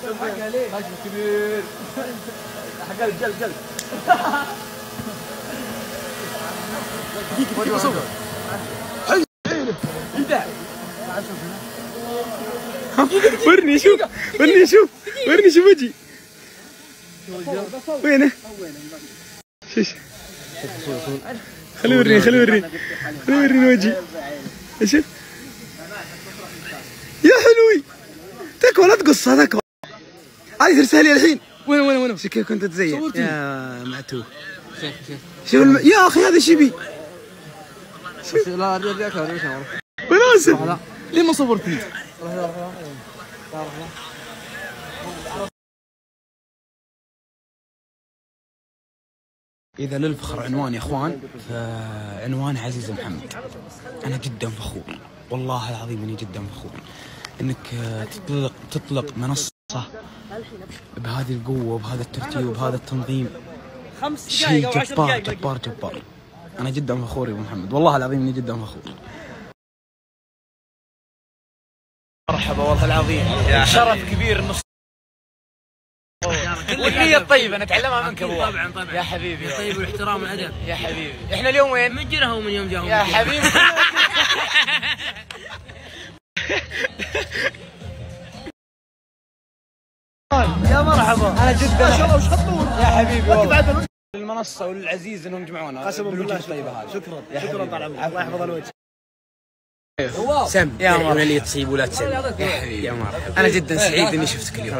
حجم كبير قلب دقيقة صور حلو يبدع ورني شوف وجهي وينه؟ خليه يوريني وجهي شوف يا حلوي تكفى لا تقص هذاك هذه ترسلها لي الحين وين شو كيف كنت تزين يا معتوه شوف يا اخي هذا شبي لا ارجع وين اسف ليه ما صورتني إذا للفخر عنوان يا إخوان فعنوان عزيز محمد. أنا جدا فخور والله العظيم إني جدا فخور إنك تطلق منصة بهذه القوة وبهذا الترتيب وبهذا التنظيم. شيء جبار. أنا جدا فخور يا أبو محمد والله العظيم إني جدا فخور. مرحبا والله العظيم شرف كبير والنية الطيبة نتعلمها منك ابو. طبعا يا حبيبي الطيب والاحترام والادب يا حبيبي. احنا اليوم وين؟ من جرها ومن يوم جاهم يا حبيبي. يا مرحبا انا جدا ما شاء الله وش خطون يا حبيبي والله. المنصة والعزيز انهم جمعونا قسما بالله الطيبة هذه. شكرا طال عمرك الله يحفظ الوجه. سم يا مرحبا اللي تصيب ولا تسم يا حبيبي يا مرحبا. انا جدا سعيد اني شفتك اليوم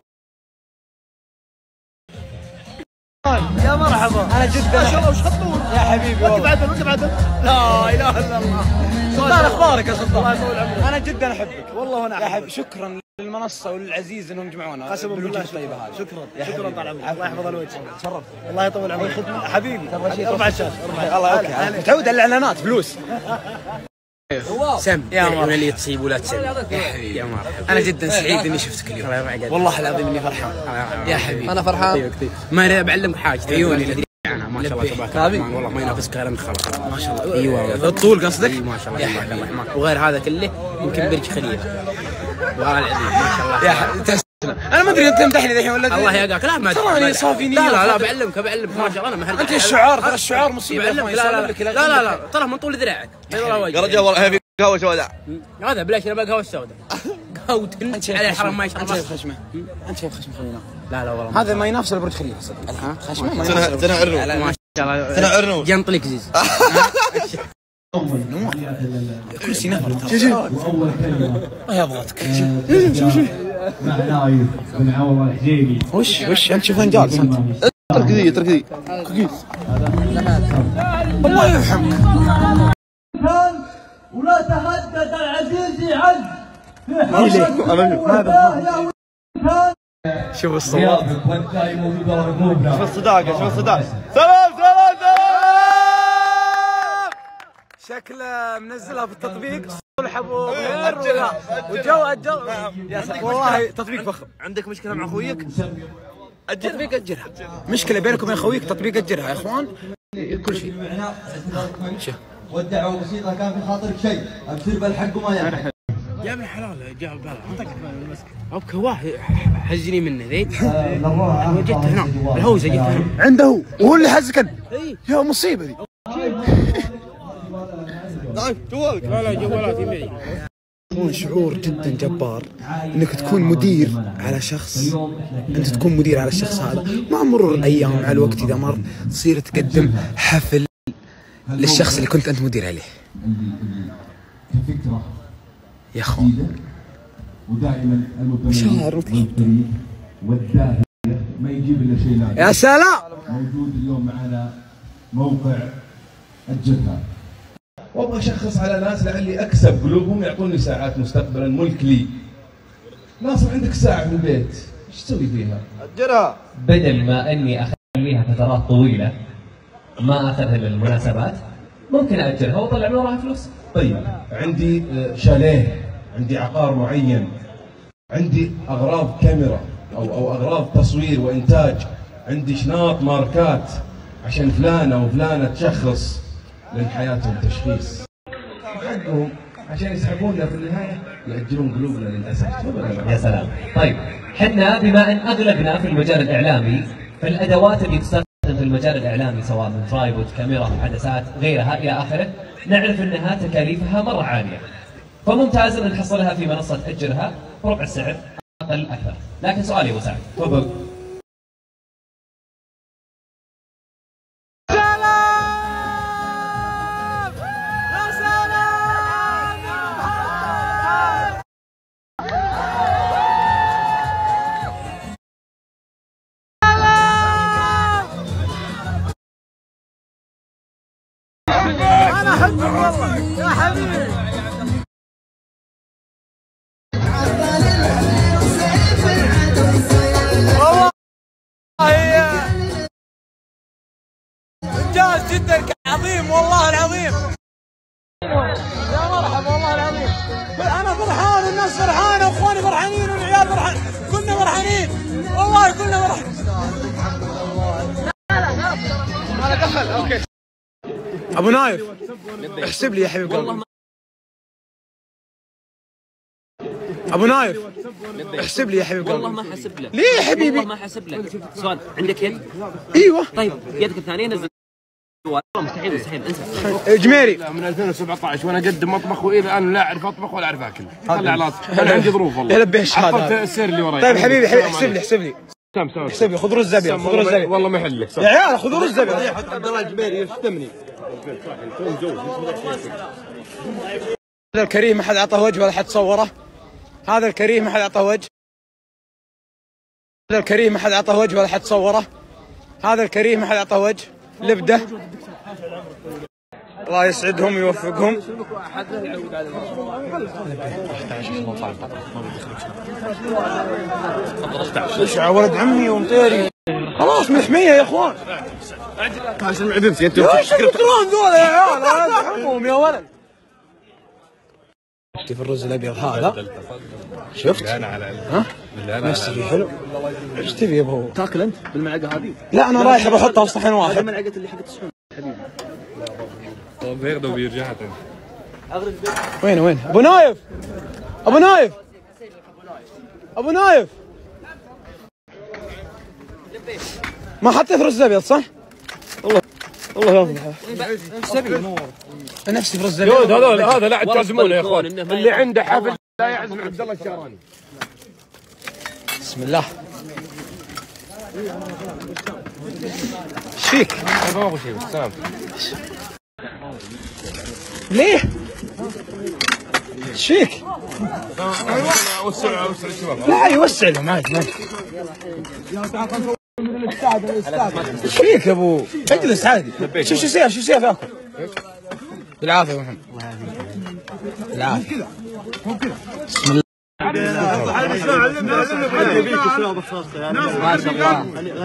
يا مرحبا انا جدا ما شاء الله وش خطون يا حبيبي وانت بعد لا اله الا الله. سلطان اخبارك يا سلطان الله يطول عمرك. انا جدا احبك والله وانا يا حبيبي. شكرا للمنصه والعزيز انهم جمعونا قسما بالله الطيبه هذه. شكرا طال عمرك الله يحفظ الوجه. تشرفت الله يطول عمرك حبيبي. اربع شاشات الله اوكي متعود على الاعلانات فلوس. سم يا مرحبا اللي تصيب ولا تسم يا حبيبي يا مرحبا. انا جدا سعيد اني شفتك اليوم والله العظيم اني فرحان يا حبيبي. انا فرحان ما بعلمك حاجه عيوني انا ما شاء الله تبارك الرحمن والله ما ينافسك غير انك خلاص ما شاء الله. ايوه الطول قصدك ما شاء الله تبارك الرحمن. وغير هذا كله يمكن برج خليفه والله العظيم ما شاء الله يا حبيبي. انا ما ادري انت تمدحني الحين ولا الله يهداك. لا ما تراني صافي نيه. لا بعلمك ما شاء الله. انا مهل انت الشعار ترى الشعار مصيبه. لا ترى من طول ذراعك يا رجال والله قهوه سوداء هذا بلاش. انا قهوه سوداء قهوه على الحرم ما يشرب. انت شايف خشمه خلينا. لا والله هذا ما ينافس البرج خليفه صدق. خشمه ما ينافس. تنا عرنو ما شاء الله. تنا عرنو جنطلك زيز كرسي نفر واول كلمه يا ابغاك شوف مع نايف بن عوض الحجيبي. وش انت شوف وين جالس انت؟ اترك ذي الله يرحمك. ولا تهدد العزيز عنه شوف الصوت شوف الصداقة سلام شكله منزلها في التطبيق صلح ابو غير وجو اجل والله تطبيق فخم. عندك مشكلة مع اخويك؟ تطبيق اجرها. مشكلة بينك وبين اخويك تطبيق اجرها يا اخوان كل شيء. والدعوة بسيطة كان في خاطرك شيء أبشر بالحق وما ينفع. يا ابن الحلال جاب بالك اعطاك اوكي واحد حزني منه ذي. جيت هنا الهوزة جيت هنا عنده وهو اللي حزكن. يا مصيبة ذي. جوالك لا جوالاتي معي. يكون شعور جدا جبار انك تكون مدير على شخص. انت تكون مدير على الشخص هذا مع مرور الايام مع الوقت اذا مر تصير تقدم حفل للشخص اللي كنت انت مدير عليه. كفكره يا اخوان ودائما المبتدئ والداهيه ما يجيب الا شيء لا يا سلام. موجود اليوم معنا موقع الجبهه وابغى اشخص على ناس لعلي اكسب قلوبهم يعطوني ساعات مستقبلا ملك لي. ناصر عندك ساعه في البيت ايش تسوي فيها؟ اجرها بدل ما اني اخليها فترات طويله ما اخذها للمناسبات ممكن اجلها واطلع من وراها فلوس. طيب عندي شاليه عندي عقار معين عندي اغراض كاميرا او اغراض تصوير وانتاج عندي شناط ماركات عشان فلانه وفلانه تشخص لحياتهم تشخيص حقهم عشان يسحبوننا في النهايه يأجرون قلوبنا للأسف. يا سلام. طيب حنا بما أن أغلقنا في المجال الإعلامي، فالأدوات اللي تستخدم في المجال الإعلامي سواء من ترايبود، كاميرا، عدسات، غيرها إلى آخره، نعرف أنها تكاليفها مرة عالية. فممتاز أن نحصلها في منصة أجرها بربع السعر أقل أكثر. لكن سؤالي أبو سعد، تفضل. أنا أحبك والله يا حبيبي. والله إنجاز جدا عظيم والله العظيم. يا مرحبا والله العظيم. أنا فرحان والناس فرحانة وإخواني فرحانين والعيال فرحانين، كلنا فرحانين والله كلنا فرحانين. أنا دخل أوكي. ابو نايف احسب لي يا حبيب قلبي. ابو نايف احسب لي يا حبيب قلبي. والله ما حسب لك. ليه يا حبيبي؟ والله ما حسب لك. سؤال، عندك يد؟ ايوه. طيب يدك الثانيه نزل. مستحيل مستحيل انسى. جميري من 2017 وانا اقدم مطبخ والى الان لا اعرف اطبخ ولا اعرف اكل. طلع على انا عندي ظروف والله. يا لبي ايش هذا؟ السير اللي وراي. طيب حبيبي احسب لي احسب لي. احسب لي. خذ رز ابيض خذ رز ابيض. والله ما يحل لك يا عيال خذوا رز ابيض. عبد الله الجميري يشتمني. هذا الكريم ما حد اعطاه وجه ولا حد صوره. هذا الكريم ما حد اعطاه وجه. هذا الكريم ما حد اعطاه وجه ولا حد صوره. هذا الكريم ما حد اعطاه وجه. لبده. الله يسعدهم ويوفقهم. اشعى ولد عمي ومطيري. خلاص محمية يا اخوان. عشان معدتي انت. يا ايش الكران ذولا يا عيال؟ هذا حمهم يا ولد. كيف الرز الابيض هذا؟ شفت؟ ها؟ نفسي حلو. ايش تبي يا ابو؟ تاكل انت بالمعلقه هذه؟ لا انا رايح بحطها في صحن واحد. المعلقه اللي حقت الصحن حبيبي. طب بياخذوا بيرجعها وين ابو نايف؟ ابو نايف ابو نايف ما حطيت رز ابيض صح؟ الله يصلحه. ايش تبي؟ نفسي في رز ابيض. هذا لا تعزمونه يا اخوان. اللي عنده حفل لا يعزم عبد الله الشهراني. بسم الله. ايش فيك؟ ما ابغى شيء سلام. ليه؟ ايش فيك؟ اوسع الشباب. لا يوسع لهم عادي. ايش فيك يا ابو؟ اجلس عادي. شوف شو يصير تاكل. بالعافيه يا محمد. بالعافيه. بسم الله. ما شاء الله.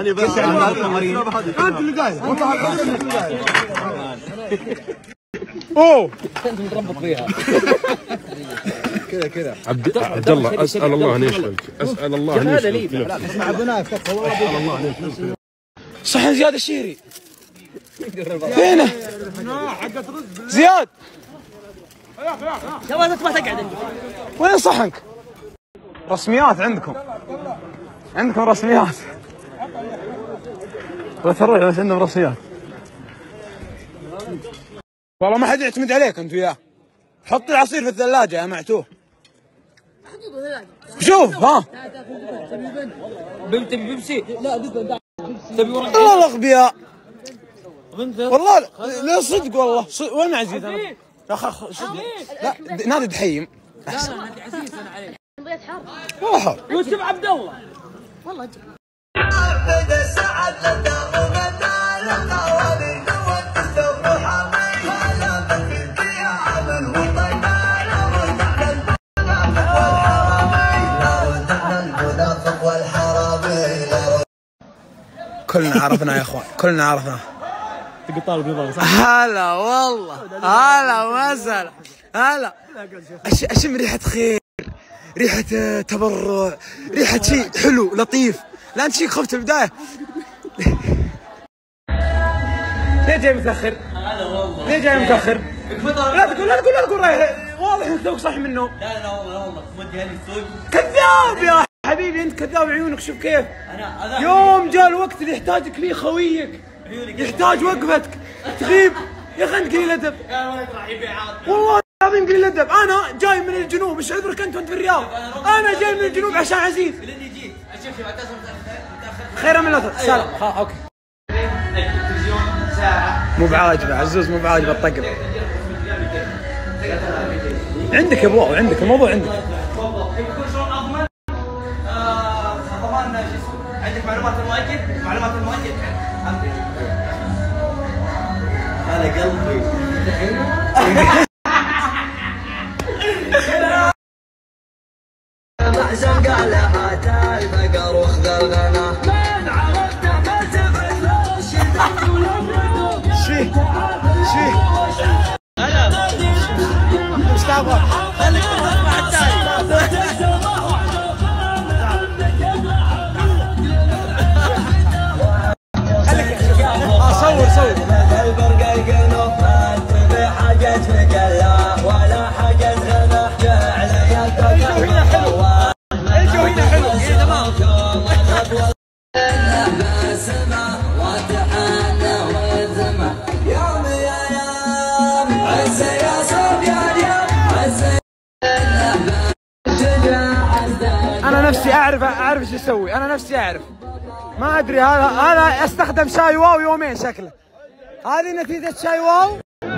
انت اللي قايل. اوه انت متربط فيها. كذا عبد الله اسال الله ان يشفيك. اسال الله ان يشفيك. اسمع ابو نايف اسال الله ان يشفيك. صحن زياد الشيري فينه؟ زياد شباب ما تقعد انت. وين صحنك؟ رسميات عندكم رسميات. لا تروح بس عندهم رسميات. والله ما حد يعتمد عليك انت وياه. حط العصير في الثلاجة يا معتوه. شوف ها تبي بيبسي؟ لا تبي ورق والله الاغبياء والله لا صدق والله وين عزيز انا؟ لا نادي دحيم احسن. لا نادي عزيز انا عليك. والله حر. يوسف عبد الله والله كلنا عرفنا يا اخوان كلنا عرفنا. هلا والله هلا وسهلا هلا. اشم ريحة خير، ريحة تبرع، ريحة شيء حلو لطيف. لا انت شيء خفت البداية. ليه جاي متأخر؟ ليه جاي متأخر؟ لا تقول رايح واضح انك توك صح منه. لا والله مودي هذه السوق. كذاب يا حبيبي انت كذاب عيونك. شوف كيف يوم جاء الوقت اللي يحتاجك فيه خويك، يحتاج وقفتك تغيب يا اخي. انت قليل ادب والله العظيم، قليل ادب. انا جاي من الجنوب، ايش عذرك انت وانت في الرياض؟ انا جاي من الجنوب عشان عزيز. لاني جيت اشوف معتز متاخر. خير من الاثر. سلام. اوكي. مو بعاجبه عزوز، مو بعاجبه الطقم. عندك يا ابو، عندك الموضوع عندك. يكون شلون اضمن ضمان شو اسمه؟ عندك معلومات المؤكد هذا قلبي. معزم قال لها تعال بقر واخذ الغنى من عرفته ما تبعث شي مستعبر. خليك تسمع التالي. صور البرق القنوط ما تبي حاجة مقلة ولا حاجة غنى على يدك. الجو هنا حلو يا تمام. السما وتحنى والذمة يوم يا يوم عز يا صبيان يوم عز. انا نفسي اعرف ايش اسوي. انا نفسي اعرف، ما ادري. هذا استخدم شاي واو يومين شكله. هذه نتيجة شاي واو.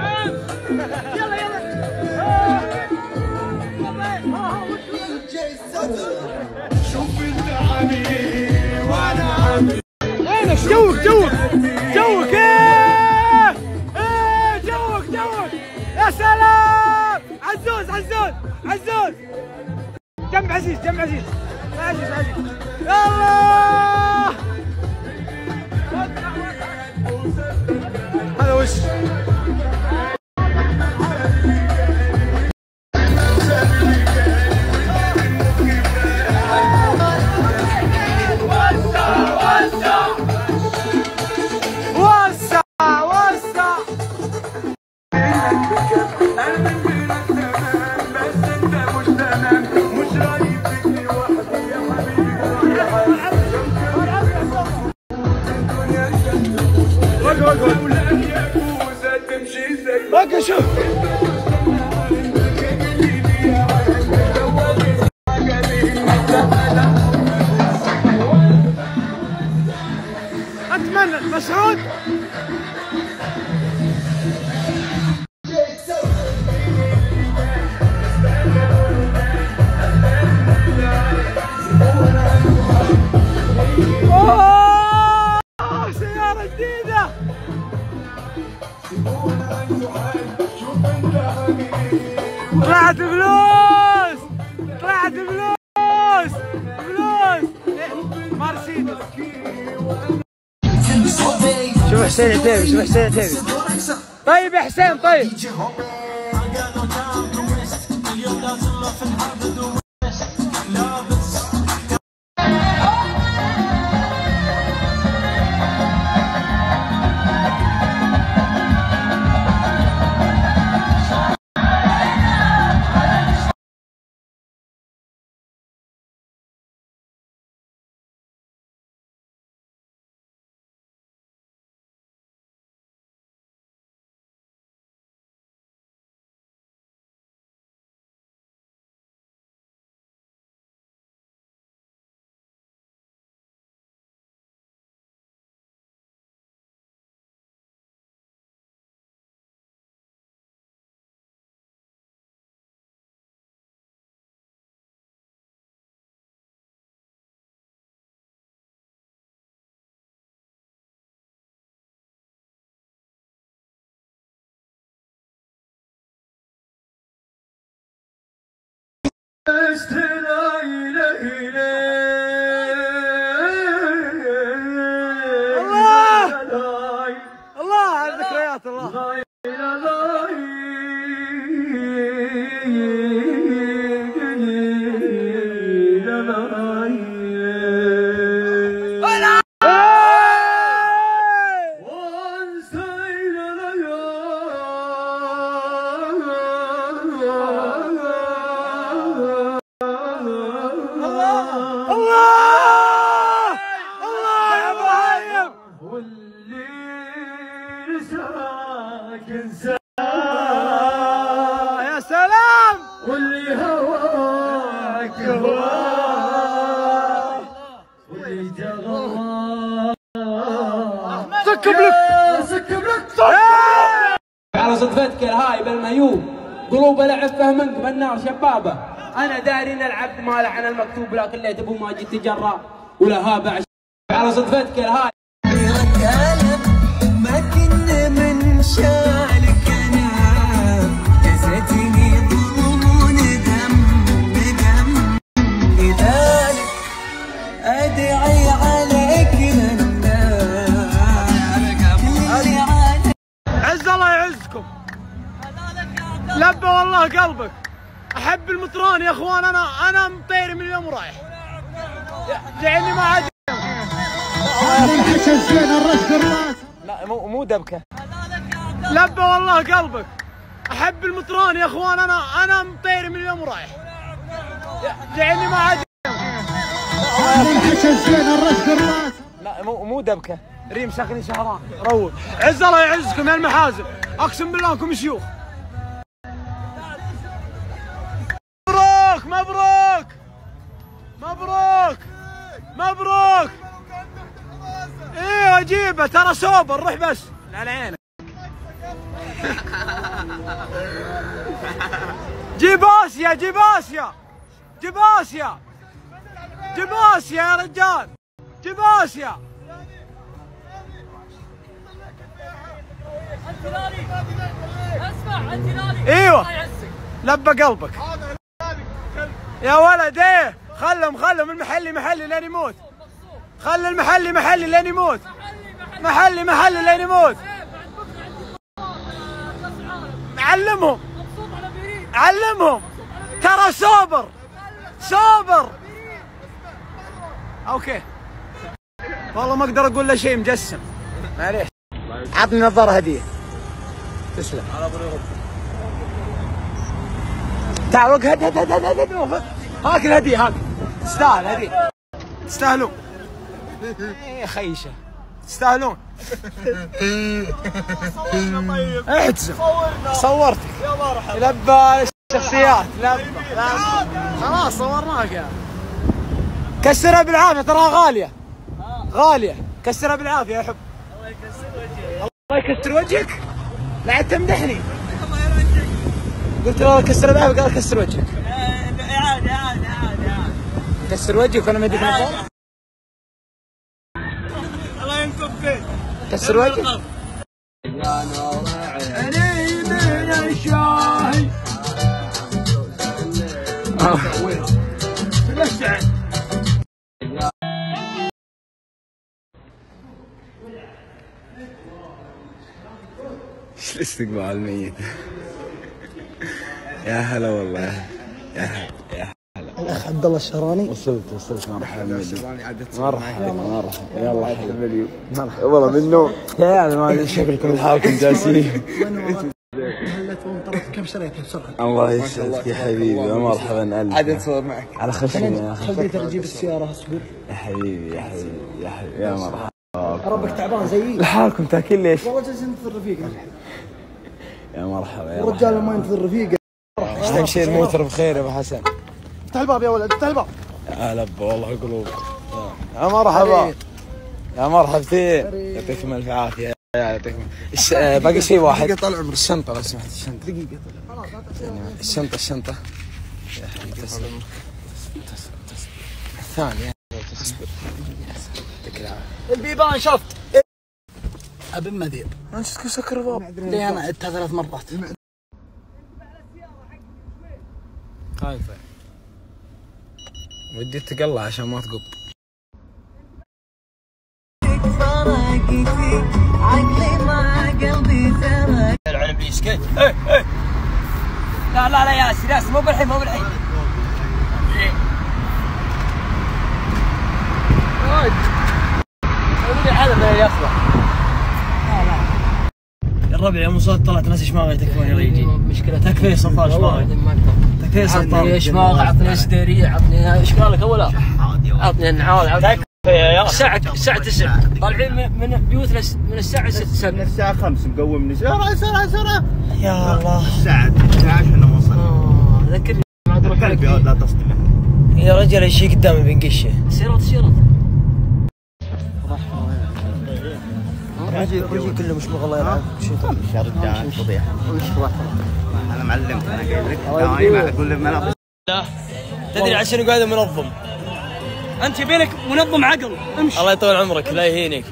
شوف انت عمي وانا عمي. وينك؟ جوك ايه جوك يا سلام. عزوز جنب عزيز يلا. هذا وش؟ وسع وقف شوف. اتمنى مسعود. سيارة جديدة. طلعت فلوس مرسيدس. شوف حسين عتيبي. طيب يا حسين طيب. الله على الذكريات. الله على صدفتك الهايبه المهيوب قلوب لعب فهمنك بالنار شبابه. انا داري ان العبد ما لعن المكتوب لكن ليت ابو ماجد تجرى ولا هابع. على صدفتك الهايبه ما كنا من شالك انا كزتني ضمون دم لذلك ادعي عليك عز الله يعزكم. لبى والله قلبك. احب المطران يا اخوان. انا مطيري من اليوم ورايح. جعلني ما عاد الحشا زين الرش الراس. لا مو دبكه. لبى والله قلبك. احب المطران يا اخوان. انا مطيري من اليوم ورايح. جعلني ما عاد الحشا زين الرش الراس. لا مو دبكه. ريم شغلي شهران روق. عز الله يعزكم يا المحازم. اقسم بالله انكم شيوخ. مبروك مبروك مبروك مبروك. ايوه جيبه ترى سوبر. روح بس على عينك. جيب اسيا جيب اسيا جيب اسيا جيب اسيا يا رجال. جيب اسيا. اسمع انت نادي. ايوه لبى قلبك يا ولد. ايه خلهم المحلي لين يموت. خلي المحلي لين يموت. محلي لين يموت. علمهم ترى سوبر. اوكي والله ما اقدر اقول له شيء مجسم معليش. عطني نظاره هديه. تسلم. تعال وقف. هاك الهديه هاك. تستاهل هديه. تستاهلون يا خيشه. تستاهلون. احتسب. صورتك لبى الشخصيات. لبى خلاص صورناك يا. كسرها بالعافيه ترى غاليه. كسرها بالعافيه يا حب. الله يكسر وجهك. لا تمدحني. قلت له كسر بالعافيه قال كسر وجهك. عادي كسر وجهك وانا ما اديك نظاره. الله ينكب فيك. كسر وجهك. علي من الشاي. ايش الاستقبال الميت. يا هلا والله. يا هلا الاخ عبد الله الشهراني. وصلت مرحبا. مرحبا يلا حبيبي. مرحبا والله من النوم. يا هذا ما شكلكم لحالكم جالسين. كم شريتها بسرعه؟ الله يسعدك يا حبيبي. مرحبا الف. عاد اتصور معك على خشمي يا اخي. خليتك تجيب السياره. اصبر يا حبيبي يا مرحبا. ربك تعبان زيي. لحالكم تاكل ليش؟ والله جالسين ننتظر رفيقه. يا مرحبا يا الرجال ما ينتظر رفيقه. تمشي الموتر بخير يا ابو حسن. افتح الباب يا ولد. افتح الباب. يا لبى والله قلوب. يا مرحبا يا مرحبتين. يعطيكم الف عافيه. يعطيكم. باقي شيء واحد. الشنطه لو سمحت. الشنطه دقيقه. الشنطه يا حبيبي. تسلم. الثانيه تصبر. يعطيك العافيه. البيبان شفت. ابن مدير. انت سكر الباب. ليه انا عدتها 3 مرات. طيب ودي تقلع عشان ما تقب. عقلي مع قلبي سرق. العلم بيسكت. لا ياسر مو بالحين. هذا من الاخوه. الربع يا مصاد طلعت ناس شماغي تكفى يجي. مشكلة تكفى سلطان شماغي. تكفى سلطان. عطني شماغ. عطني سديرية. عطني ايش قال لك اولا؟ عطني النعال. تكفى يا الساعة 9 طالعين من بيوتنا من الساعة 6. من الساعة 5 مقوم بسرعة. يا الله. الساعة 11 نوصل. ذكرني ما ادرك عليك. لا تصطمح يا رجال ايش قدامي بنقشه. سيارات وجهي كله مش الله يلعن يا رجال فضيحه. انا معلمك، انا قايل لك دائما اقول لك منظم. تدري عشان قاعد منظم. انت بينك منظم عقل، امشي. الله يطول عمرك لا يهينك.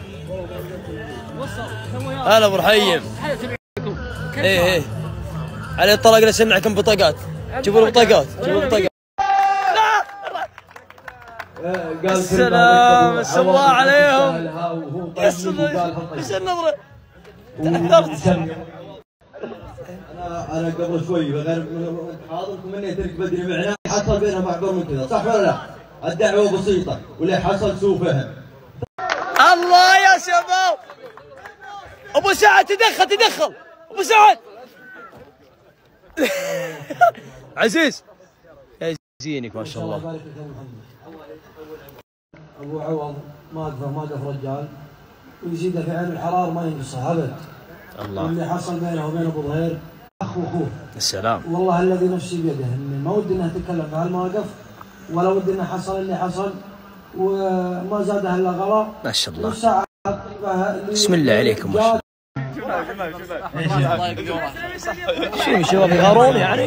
هلا ابو رحيم. ايه علي الطلاق نسمعكم بطاقات. جيبوا البطاقات جيبوا البطاقات. السلام الله عليهم. ايش النظرة؟ تأثرت. انا قبل شوي غير حاضركم اني ترك بدري معنا، حصل بينهم اكبر من كذا، صح ولا لا؟ الدعوه بسيطه واللي حصل سوء فهم. الله يا شباب. ابو سعد تدخل ابو سعد. عزيز يا زينك ما شاء الله. ابو عوض ما قف رجال ويزيده في عين الحرار ما ينقصها ابد. الله. اللي حصل بينه وبين ابو ظهير اخ واخوه. السلام. والله الذي نفسي بيده اني ما ودي انها تتكلم في هالمواقف ولا ودي انه حصل اللي حصل وما زادها الا غلا. ما شاء الله. بسم الله عليكم ما شاء الله. شو شباب يغارون يعني؟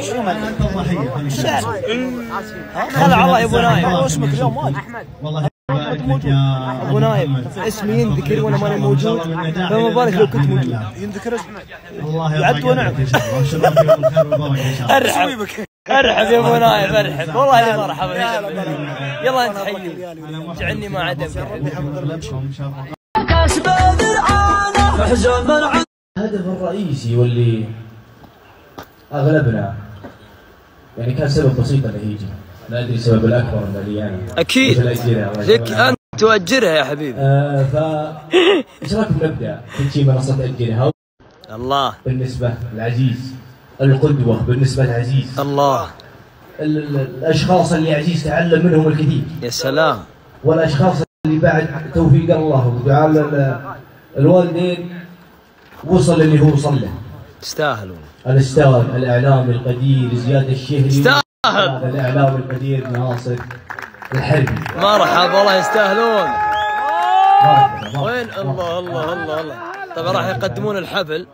خلع الله يا ابو نايف. اسمك اليوم واجد. والله ابو نايف اسمي ينذكر وانا ماني موجود، فما بالك لو كنت موجود. ينذكر اسمك وعدت ونعم. ارحب يا ابو نايف ارحب، والله لي مرحبا. يلا انت حي جعلني ما عدمك. الهدف الرئيسي واللي اغلبنا يعني كان سبب بسيط انه يجي، لا ادري السبب الاكبر اللي يعني اكيد لك انت تؤجرها يا حبيبي. ايش رايكم نبدا تجي منصه اجرها؟ الله. بالنسبه للعزيز القدوه، بالنسبه للعزيز الله. الاشخاص اللي عزيز تعلم منهم الكثير. يا سلام. والاشخاص اللي بعد توفيق الله ودعاء الوالدين وصل اللي هو وصل له. تستاهلون. الاستاذ الاعلامي القدير زياد الشهري. يستاهل. الاعلامي القدير ناصر الحربي. مرحبا والله يستاهلون. وين الله الله الله الله. طبعا راح يقدمون الحفل.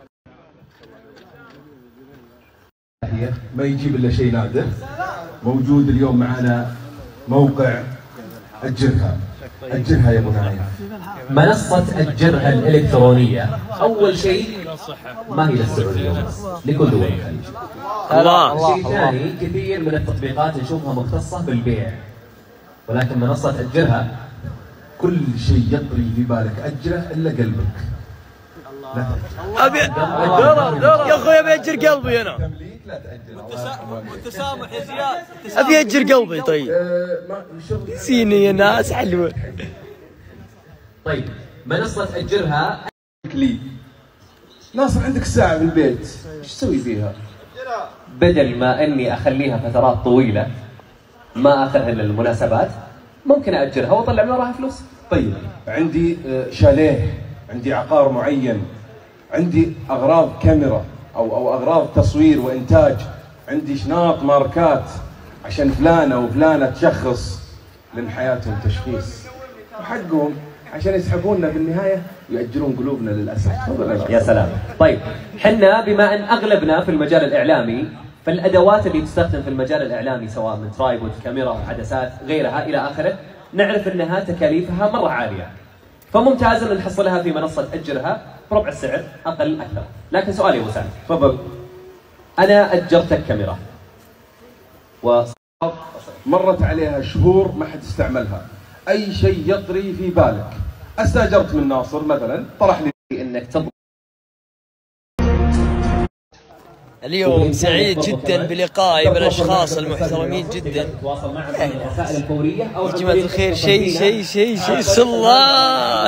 ما يجيب الا شيء نادر. موجود اليوم معنا موقع أجرها. أجرها يا ابو نايف. منصة أجرها الإلكترونية أول شيء ما هي للسعودية بس، لكل دول الخليج. الله. شيء ثاني كثير من التطبيقات نشوفها مختصة بالبيع، ولكن منصة أجرها كل شيء يطري في بالك أجره إلا قلبك. لا أبي يا أخوي أبي أجر قلبي أنا. والتسامح يا زياد. أبي أجر قلبي. طيب سيني يا ناس حلوة. طيب منصة أجرها لي ناصر عندك ساعة بالبيت ايش تسوي فيها؟ بدل ما اني اخليها فترات طويلة ما اخذها للمناسبات ممكن اجرها واطلع من وراها فلوس. طيب عندي شاليه، عندي عقار معين، عندي اغراض كاميرا او اغراض تصوير وانتاج، عندي شناط ماركات عشان فلانة وفلانة تشخص لان حياتهم تشخيص وحقهم عشان يسحبوننا بالنهايه ويأجرون قلوبنا للاسف. يا سلام. طيب حنا بما ان اغلبنا في المجال الاعلامي فالادوات اللي تستخدم في المجال الاعلامي سواء من ترايبود، كاميرا، عدسات، غيرها الى اخره نعرف انها تكاليفها مره عاليه. فممتاز ان نحصلها في منصه اجرها بربع السعر اقل اكثر. لكن سؤالي ابو سعد. تفضل. انا اجرتك كاميرا مرت عليها شهور ما حد استعملها، اي شيء يطري في بالك. استاجرت من ناصر مثلا طرح لي انك تضبط. اليوم سعيد جدا بلقائي بالاشخاص المحترمين جدا. تواصل معهم في الرسائل الفوريه او يا جماعه الخير شيء الله.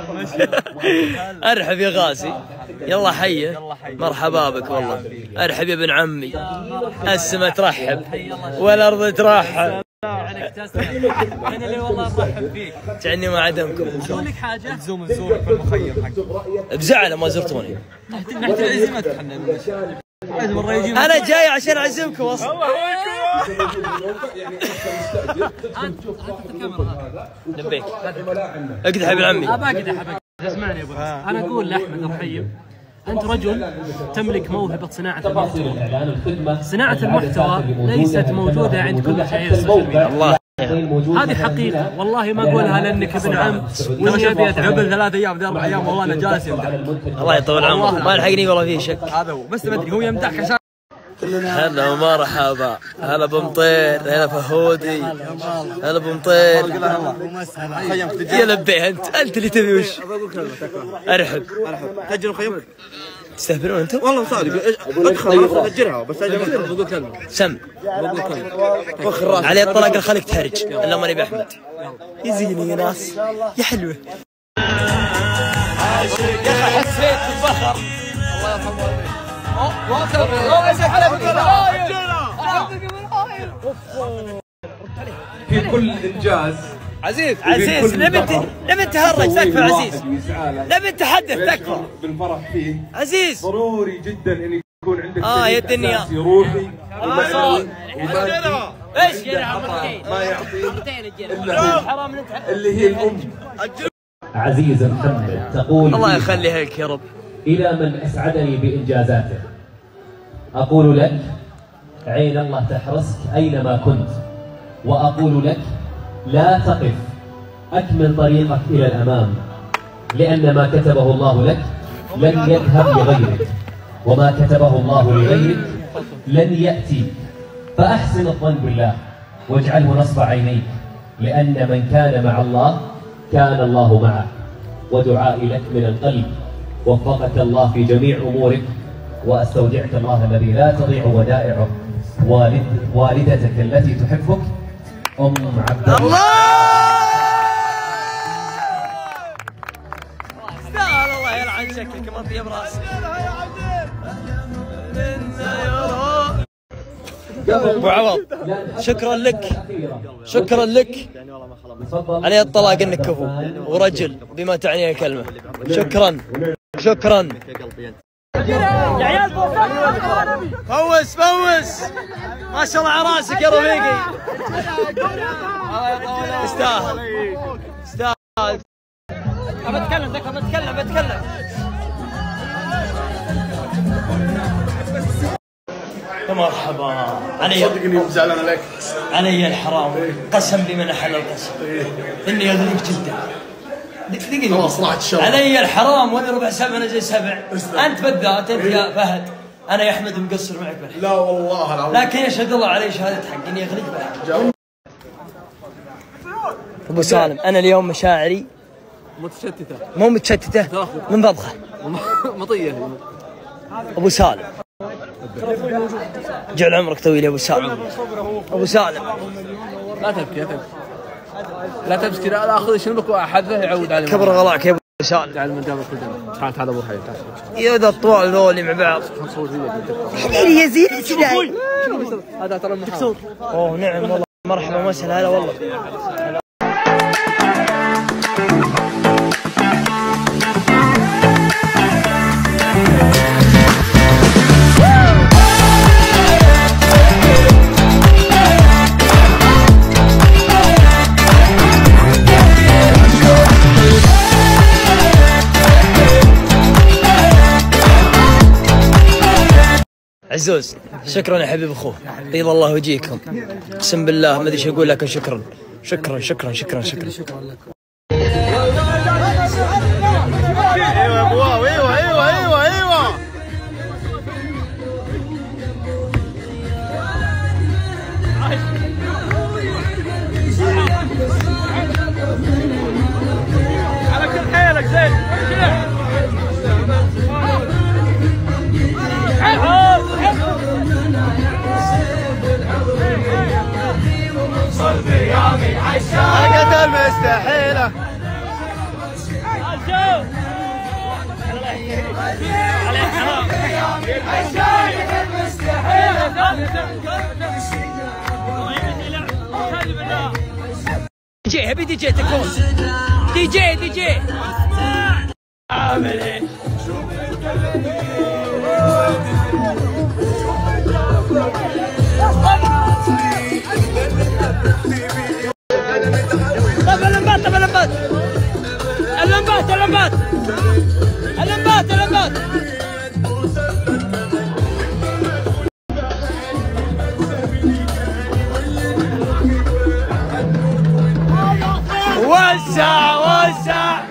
ارحب يا غازي. يلا حيه. مرحبا بك والله. ارحب يا ابن عمي. السما ترحب والارض ترحب. انا اللي والله ارحب فيك. تعني ما عدمكم. شلونك حاجه؟ نزورك في المخيم حقك. بزعل ما زرتوني. تحت العزيمه احنا. انا جاي عشان اعزمكم اصلا. لبيك اقدح ابن عمي. أقدح اسمعني يا ابو انا اقول لاحمد الرحيم انت رجل تملك موهبه صناعه المحتوى. صناعه المحتوى ليست موجوده عند كل مشاهير السوشيال ميديا. الله هذه حقيقه والله ما اقولها لانك ابن عم واني ابي قبل 3 ايام 4 ايام والله انا جالس يمدح. الله يطول عمرك ما لحقني والله فيه شك. هذا هو بس ما ادري هو يمدحك عشان هلا ومرحبا. هلا بمطير. هلا فهودي. هلا بمطير. يا لبيه انت اللي تبي وش؟ ارحب تجرب خيمك تستهبلون انتم؟ والله صادق ادخل اجرها بس بقول كلمه سم بقول كلمه عليه الطلاق خليك تهرج الا ماني باحمد. يزيني يا ناس يا حلوه يا اخي حسيت بالفخر. الله يرحمه. في كل انجاز عزيز لمن تهرج تكفى عزيز. لمن تحدث تكفى بالفرح فيه عزيز. ضروري جدا ان يكون عندك يا الدنيا روحي ومعنوي ايش ما يعطي اللي هي الام. عزيز محمد تقول الله يخليها لك يا رب. إلى من أسعدني بإنجازاته أقول لك عين الله تحرسك أينما كنت، وأقول لك لا تقف، أكمل طريقك إلى الأمام، لأن ما كتبه الله لك لن يذهب لغيرك، وما كتبه الله لغيرك لن يأتي. فأحسن الظن بالله واجعله نصب عينيك، لأن من كان مع الله كان الله معه. ودعائي لك من القلب وفقك الله في جميع أمورك، وأستودعك الله الذي لا تضيع ودائعه والدتك التي تحبك أم عبد الله. استاهل الله يلعن شكلك ما في براسك. ابو عوض شكرا لك علي الطلاق انك كفو ورجل بما تعنيه الكلمه. شكرا يا عيال فوز ما شاء الله على راسك يا رفيقي. استاهل بتكلم يا مرحبا. صدقني زعلان عليك. علي الحرام قسم بمن احل القسم اني اغليك جدا. دقيقة خلاص راحت الشغل. علي الحرام وانا ربع سبع انا زي سبع. انت بالذات انت يا فهد. انا يا احمد مقصر معك بالحق. لا والله العظيم. لكن يشهد الله علي شهادة حق اني اغليك بالحق. ابو سالم انا اليوم مشاعري مو متشتته من بضخه مطيه. ابو سالم جعل عمرك طويل يا ابو سالم. ابو سالم لا تبكي لا تبكي لا اخذ شنبك واحذفه يعود علي. كبر غلاك يا ابو سالم. تعال من جابك كلنا. تعال هذا ابو حي. يا ذا الطوال ذولي مع بعض. حبيبي يا زين شنو هذا ترى مكسور. اوه نعم والله مرحبا وسهلا هلا والله. عزوز شكرا يا حبيب اخوه طيب الله وجيكم. اقسم بالله ما ادري ايش اقول لكن شكرا لك. ايوه ابو واو ايوه على كل حيلك زين. حلقة المستحيلة. دي هبي دي جي تكون دي جي عامل ايه؟ وسع وسع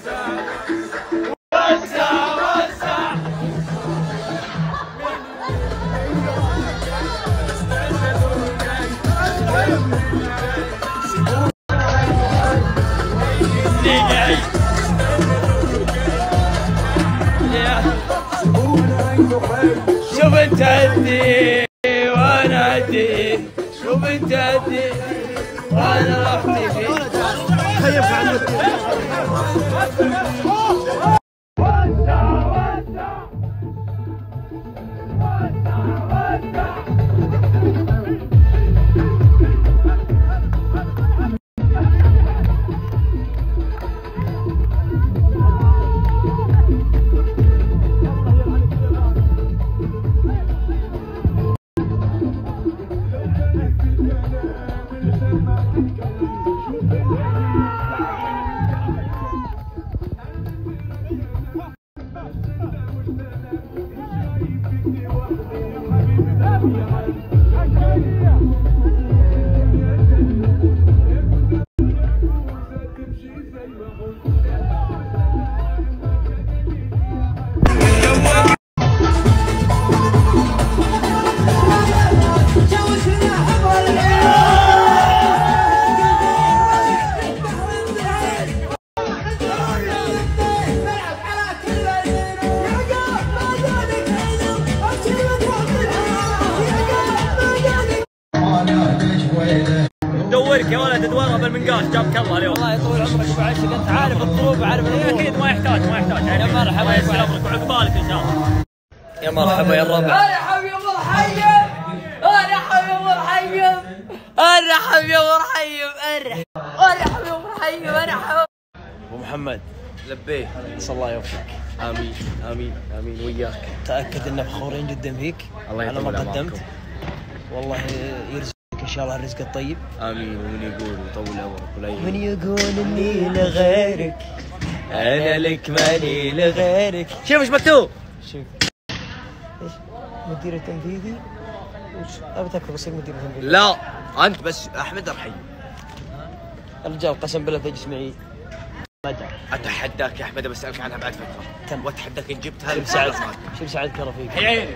شوف انت هدي وانا هدي، شوف انت هدي وانا رحت فيه. خيب عنك دورك يا ولد ادوارها بالمنقاش جابك الله اليوم. الله يطول عمرك ابو عشق، انت عارف الظروف وعارف الامور. اكيد ما يحتاج يا مرحبا يا عمرك وعقبالك ان شاء الله. يا مرحبا يا الربع. ارحب يا مرحيم، ارحب يا مرحيم، ارحب يا مرحيم، ارحب يا مرحيم، ارحب. ابو محمد لبيه، نسال الله يوفقك. امين امين امين وياك. تاكد ان فخورين جدا فيك على ما قدمت، والله يرزقك ان شاء الله الرزق الطيب. امين. ومن يقول ويطول عمرك ولا من يقول اني لغيرك انا لك ماني لغيرك. شوف ايش مكتوب. شوف ايش مدير التنفيذي. ابي تكفى بصير مدير التنفيذي. لا انت بس احمد الرحيم. الرجال قسم بالله تجلس معي مدى. اتحداك يا احمد بسالك عنها بعد فتره. كم؟ واتحداك ان جبتها. شوف سعد كرفيك. يا عيني.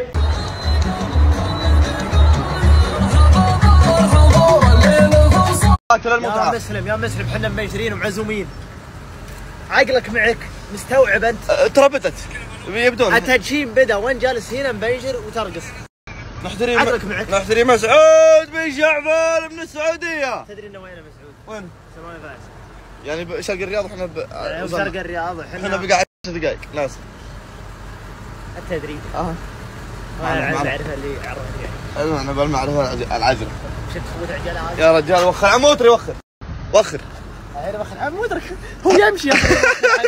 يا مسلم يا مسلم، احنا مبيشرين ومعزومين. عقلك معك مستوعب انت؟ تربتت يبدون التدشين بدا وين جالس هنا مبيشر وترقص. نحتري عقلك معك. نحتري مسعود بن جعفر من السعوديه. تدري انه وينه مسعود؟ وين؟ سماوي فاس. يعني شرق الرياض احنا شرق الرياض احنا بقى 10 دقائق ناس. التدريب انا المعرفه اللي عرفني يعني. انا بالمعرفه العذره. شفت خوت عجلات يا رجال. وخر عموتري وخر وخر. انا بخر عموترك هو يمشي يا اخي.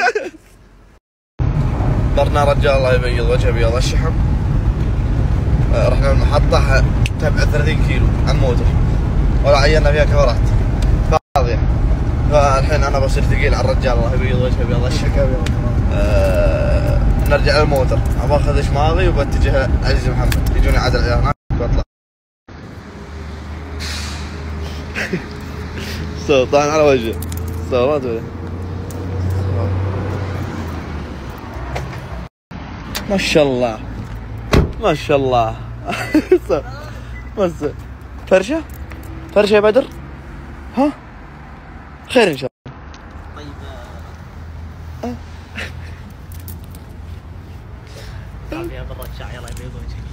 درنا رجال الله يبيض وجهه بيض الشحم. رحنا المحطه تبع 30 كيلو عموتر ولا عينا فيها كفرات فاضيه. فالحين انا بصير ثقيل على الرجال الله يبيض وجهه بيض الشحم. نرجع للموتر باخذ شماغي وبتجه عزيز محمد يجوني عاد العيال هناك واطلع. طبعا على وجهه صورات ولا ما شاء الله ما شاء الله. بس فرشه فرشه يا بدر. ها خير ان شاء الله. طيب يا برا الشاي الله يبيض وجهك.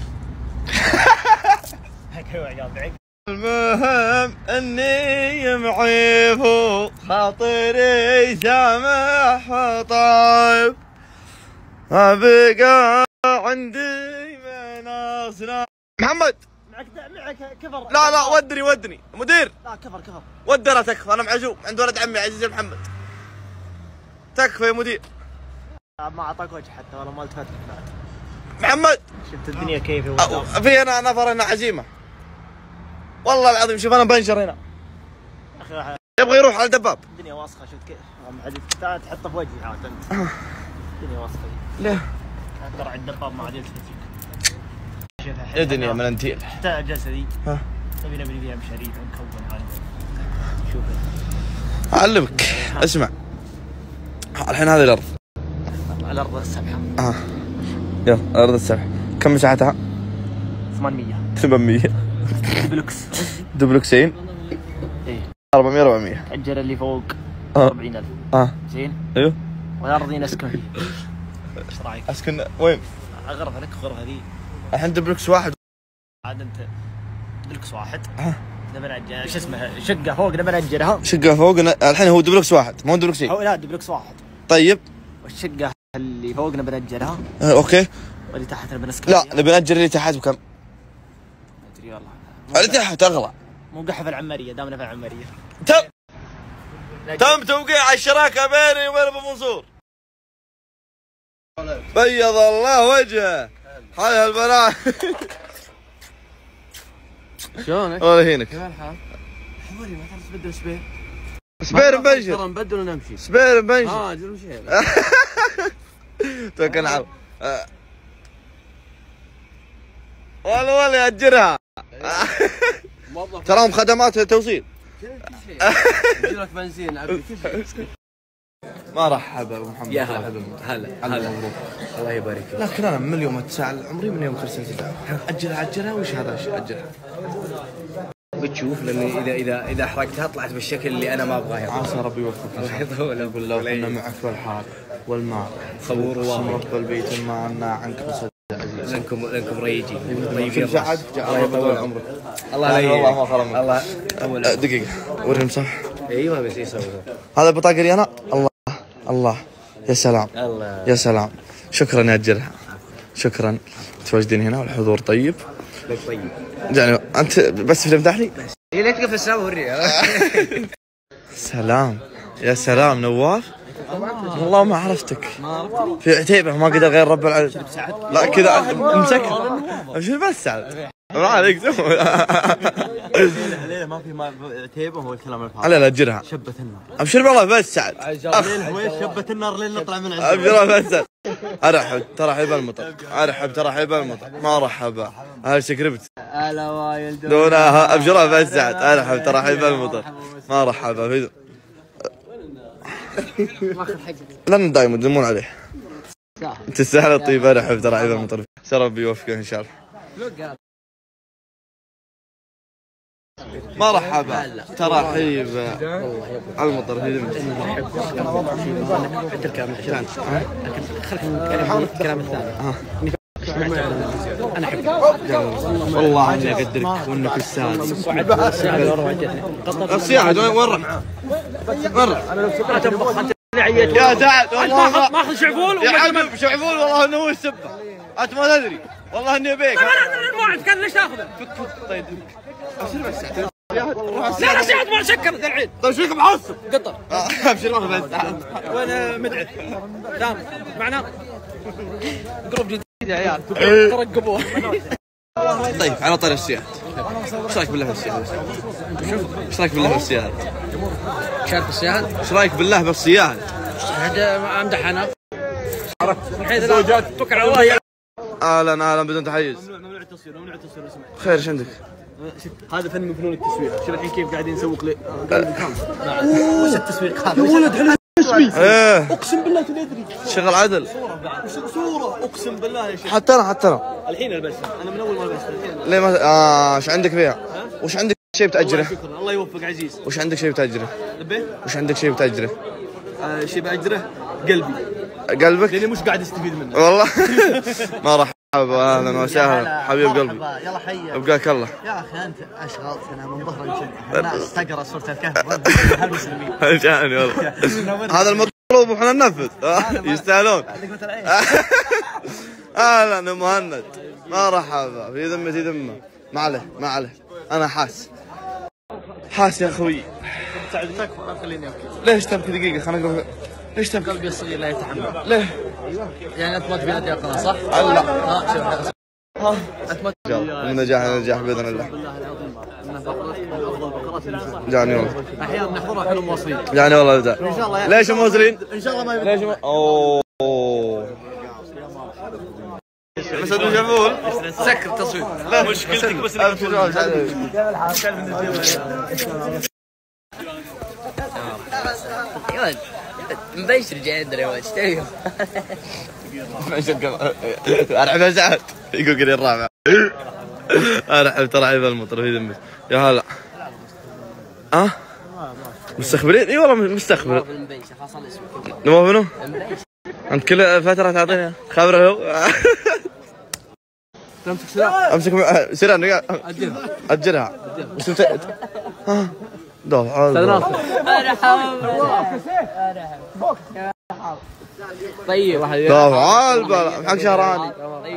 المهم اني معيف خاطري سامح طيب ما بقى عندي من اصنع. محمد معك كفر. لا ودني مدير. لا كفر ودنا تكفى. انا معزوم عند ولد عمي عزيز محمد. تكفى يا مدير. ما اعطاك وجه حتى والله ما التفت معك. محمد شفت الدنيا كيف في انا نفر هنا عزيمه. والله العظيم شوف انا بنشر هنا اخي يبغى يروح على الدباب. الدنيا واسخه شفت كيف؟ تعال تحطه في وجهي عاد انت. الدنيا واسخه. ليه؟ ترى الدباب ما عاد يلتفت فيك. يا دنيا مننتيل. حتى الجلسه ذي نبي فيها مشاريع ونكون على شوف اعلمك اسمع الحين هذه الارض الارض السبحه يلا الارض السبحه كم مساحتها؟ 800 دبلوكس دبلوكسين ايه 400 الجره اللي فوق 40000 زين ايوه والارض نسكن فيه ايش رايك؟ اسكن وين؟ غرفه لك غرفه ذي الحين دبلوكس واحد عاد انت دبلوكس واحد نبي نأجر شو اسمه شقه فوق نبي نأجرها شقه فوق الحين هو دبلوكس واحد مو دبلوكسين لا دبلوكس واحد طيب والشقه اللي فوق نبي نأجرها اوكي واللي تحت نبي نسكن لا نبي نأجر اللي تحت بكم؟ ما ادري والله اللي تحت اغلى مو قحف العماريه دامنا في العماريه تم توقيع الشراكه بيني وبين ابو منصور بيض الله وجهه حيا البنات شلونك؟ الله يهينك كيف الحال؟ حوري ما تعرف تبدل سبير سبير مبنشر ترى نبدل ونمشي سبير مبنشر اجل وشيء توكل على والله يأجرها تراهم خدمات توصيل يجي لك بنزين عبي كل شيء مرحبا ابو محمد يا هلا مبروك الله يبارك فيك لكن انا من اليوم اتساءل عمري من يوم خرجت اجلها وش هذا اجلها بتشوف لان اذا احرقتها طلعت بالشكل اللي انا ما ابغاه عسى ربي يوفقك الله يطول يقول لو كنا معك والحال والماء خبور واضح رب البيت ما عنا عنك بصدق عزيز لانكم ريجي طيبين الله يطول عمرك الله لا والله ما خرمك الله دقيقه وريهم صح ايوه بس يسوي هذا البطاقه لي انا الله يا سلام الله يا سلام شكرا يا أجرها شكرا متواجدين هنا والحضور طيب طيب يعني انت بس تمدح لي هي لا تقف السما وريها سلام يا سلام نواف والله ما عرفتك في عتيبه ما قدر غير رب العالمين لا كذا مسكر ابشر بس سعد ما عليك الليله ما في عتيبه هو الكلام الفاضي على لا اجرها شبت النار ابشر بالله بس سعد الليل شبت النار لين نطلع من عندها ابشر بس سعد ارحب ترحب المطر ارحب ترحب المطر مرحبا هاي سكريبت هلا وايل دونها ابشر بس سعد ارحب ترحب المطر مرحبا في لن دايم يدلمون عليه تستاهل الطيبه ارحب ترحب المطر ربي يوفقه ان شاء الله مرحبا ترحيب المطر في ذمتك الكلام عشان لكن خلينا الكلام الثاني انا احبك والله اني اقدرك وانك استاذ الصياعه وين راح؟ انا لو سبت انت عييت يا سعد والله ماخذ شعفول يا حبيبي شعفول والله انه هو السبه انت ما تدري والله اني ابيك ما كان ليش تاخذه؟ طيب ابشر بس سعد لا سعد ما شكر الحين طيب شو فيك معصب؟ قطر ابشر ما بس وين مدعي دام معنا جروب جديد يا عيال ترقبوه طيب على طاري السيارات ايش رايك بالله بالسيارات؟ ايش رايك بالله بالسيارات؟ شارك السيارات؟ ايش رايك بالله بالسيارات؟ هذا امدح انا عرفت من حيث زوجات توكل على الله اهلا بدون تحيز ممنوع التصوير خير ايش عندك؟ هذا فن من فنون التسويق شوف الحين كيف قاعدين نسوق لي وش التسويق هذا؟ يا ولد احنا اسمي اقسم بالله تدري شغل عدل صوره اقسم بالله يا شيخ حتى انا الحين البسها انا من اول ما لبستها ليه ما ايش عندك فيها؟ وش عندك شيء بتاجره؟ شكرا الله يوفق عزيز وش عندك شيء بتاجره؟ وش عندك شيء بتاجره؟ شيء باجره قلبي قلبك؟ لاني مش قاعد استفيد منه والله مرحبا اهلا وسهلا حبيب قلبي يلا حيا ابقاك الله يا اخي انت اشغلتنا من ظهر الناس تقرا سوره الكهف المسلمين جاني والله هذا المطلوب واحنا ننفذ يستاهلون اهلا مهند مرحبا في ذمه ما عليه انا حاس يا اخوي ما تخليني ابكي ليش تبكي دقيقه خلينا نقول ليش تبكي؟ قلبي الصغير لا يتحمل ليه؟ يعني انت ما تبي ادي اقرا صح؟ لا انت ما من نجاح باذن الله بالله العظيم انه جاني والله. احيانا نحضرها احنا مواصلين. جاني والله ابداع. ان شاء الله. ليش مواصلين؟ ان شاء الله ما ليش اوه مسعود الجمول سكر التصوير. لا مشكلتك بس مبشر جاي ادري وش تبي. ارحب سعد يقول قري الرابع. ارحب ترحيب المطر في ذمك يا هلا. مستخبرين؟ اي والله مستخبر. نواف منو؟ انت كل فترة تعطيني خبره هو. تمسك سلاح. امسك سيران اجرها. وش دافع طيب دافع البلا حق شهراني.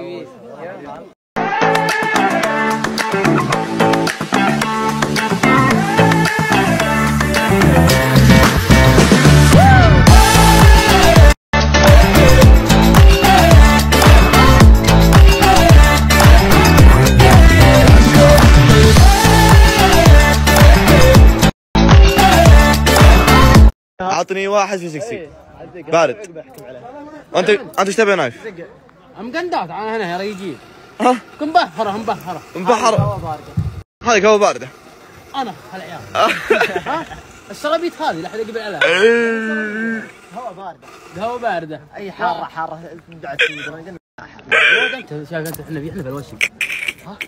عطني واحد في سكسي بارد. انت ايش تبي نايف؟ مقندات انا هنا ريجين. ها؟ مبحره. هذه قهوة باردة. انا هالعيال. ها؟ الشرابيط هذه لا احد يقبل عليها. قهوة باردة. اي حارة بعد انت شايف انت احنا في الوشم. ها؟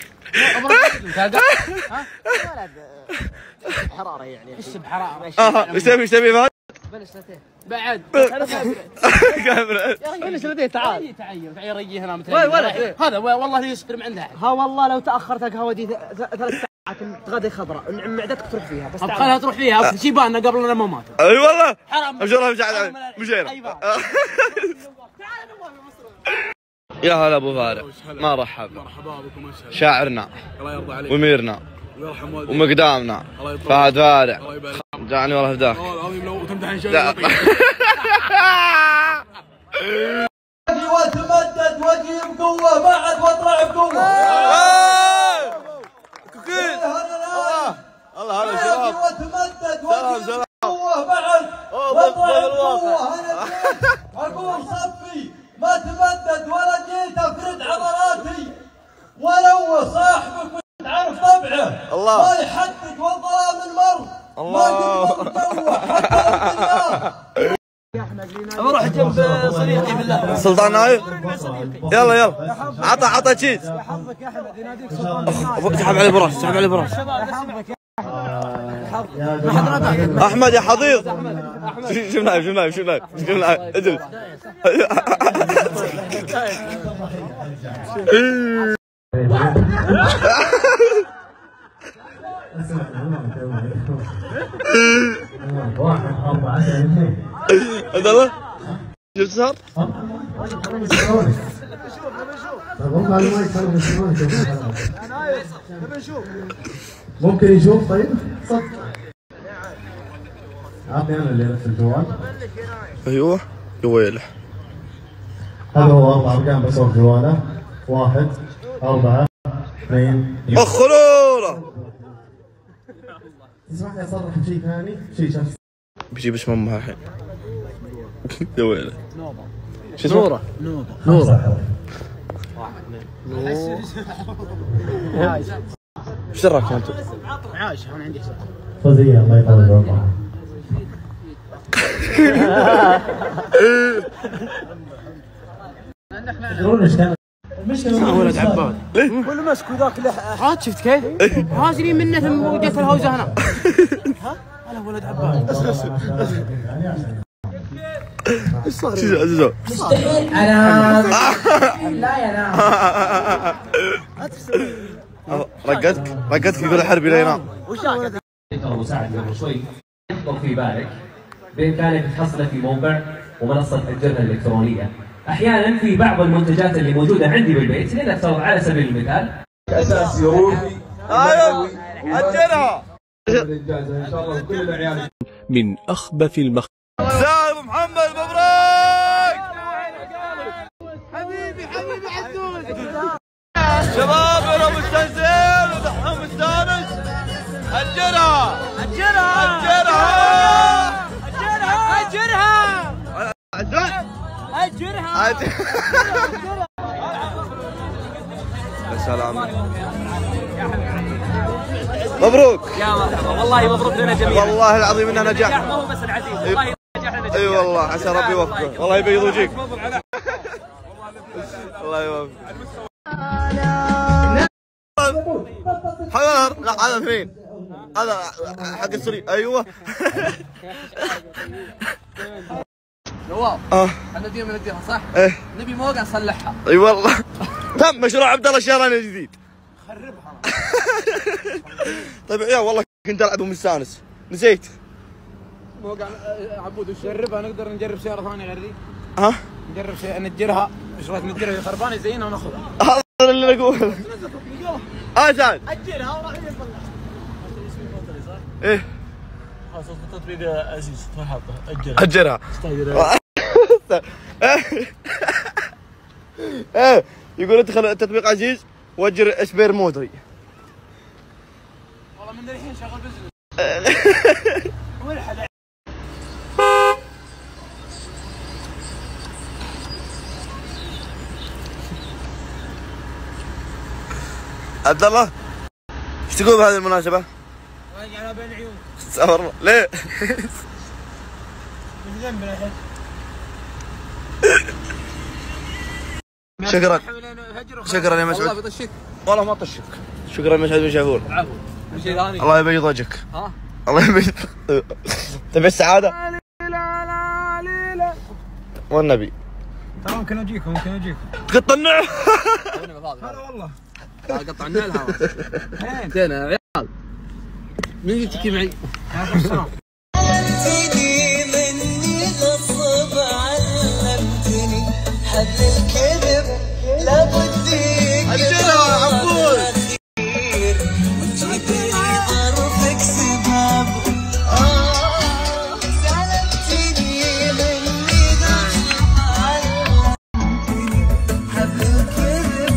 حرارة يعني. ايش بحرارة؟ ايش تبي فهد؟ بعد يا رجل سلتين تعال رجي هنا مثل هذا والله يصبر من عندها. ها والله لو تاخرت القهوه دي 3 ساعات تغدي خضراء معدتك تروح فيها بس خلها تروح فيها شيباننا قبل لا ما مات. اي والله حرام ابشرها مشينا. يا هلا ابو فارق مرحبا شاعرنا واميرنا ومقدامنا فهد فارع جاني والله فداك. وتمدد واجي بقوه بعد واطلع بقوه. الله هلا شباب. وتمدد واجي بقوه بعد واطلع بقوه. انا اقول صفي ما تمدد ولا جيت افرد عضلاتي ولو صاحبك تعرف طبعه الله ما يحدد والظلام المر الله اروح جنب صديقي بالله سلطان نايف. يلا عطى تشيز. اسحب علي براس احمد يا حضيض. شوف نايف اجلس. هذا الله شفت صار؟ ممكن يشوف طيب؟ صدق عطني انا اللي في الجوال. ايوه يا ويله. هذا هو 4 ارقام بصور جواله 1 4 2 خلوره. تسمح لي اصرح بشيء ثاني شيء شخصي. بجيب اسم امها الحين. يا ويله. شو اسمه؟ نوره. ايش دراك انت؟ عايشه انا عندي فوزيه الله يطول عمرها. تدرون ايش كان؟ ولد عباد ولا مسكوا ذاك هات شفت كيف؟ هاجرين منه ثم وجت الهوزه هنا. هلا ولد عباد. ايش صار؟ شو انا لا ينام. رقتك يقول الحربي لا ينام. وش مساعد قبل شوي يخطر في بالك بامكانك تحصله في موقع ومنصه اجرها الالكترونيه. احيانا في بعض المنتجات اللي موجوده عندي بالبيت لنفترض على سبيل المثال اساس يروحي ايوه اجرها ان شاء الله كل العيال من اخبث سالم محمد مبروك حبيبي عدول. شباب يا مستنزل ودحوم مستانس اجرها. اجرها يا سلام مبروك يا مرحبا والله مبروك لنا جميعا والله العظيم انها نجاح ما هو بس العزيز والله نجاح لنا جميعا اي والله عسى ربي يوفقك والله يبيض وجهك الله يوفقك حضر لا هذا فين؟ هذا حق السري ايوه نواف احنا ديما نديرها صح؟ ايه نبي موقع نصلحها اي والله تم مشروع عبد الله الشهراني الجديد خربها طيب يا والله كنت العب ومستانس نسيت موقع عبود وش نجربها نقدر نجرب سياره ثانيه غير ذي؟ ها؟ نجرب نجرها ايش رايك نجرها خربانه زينا وناخذها هذا اللي اقوله تعال اجلها وراح يصلح ايه خلاص تطبيق عزيز تحطها اجرها ايه يقول ادخل التطبيق عزيز واجر اسبير مودري والله من الحين شغل بزنس عبد الله ايش تقول بهذه المناسبة؟ واقع بين عيون استغفر الله ليه؟ من جنبنا الحين شكرا يا مسعود والله بطشك والله ما طشك شكرا يا مسعود بن شافور العفو شيء ثاني الله يبيض وجهك ها الله يبيض تبي السعادة؟ والنبي ترى ممكن اجيكم تقطع هلا والله قطعنا الهواء زين يا ريال مين يتكي معي؟ تجي مني غصب علمتني حد الكذب لابد اجلها عبود وجيت لي ظرفك سبب سلبتني مني غصب علمتني حد الكذب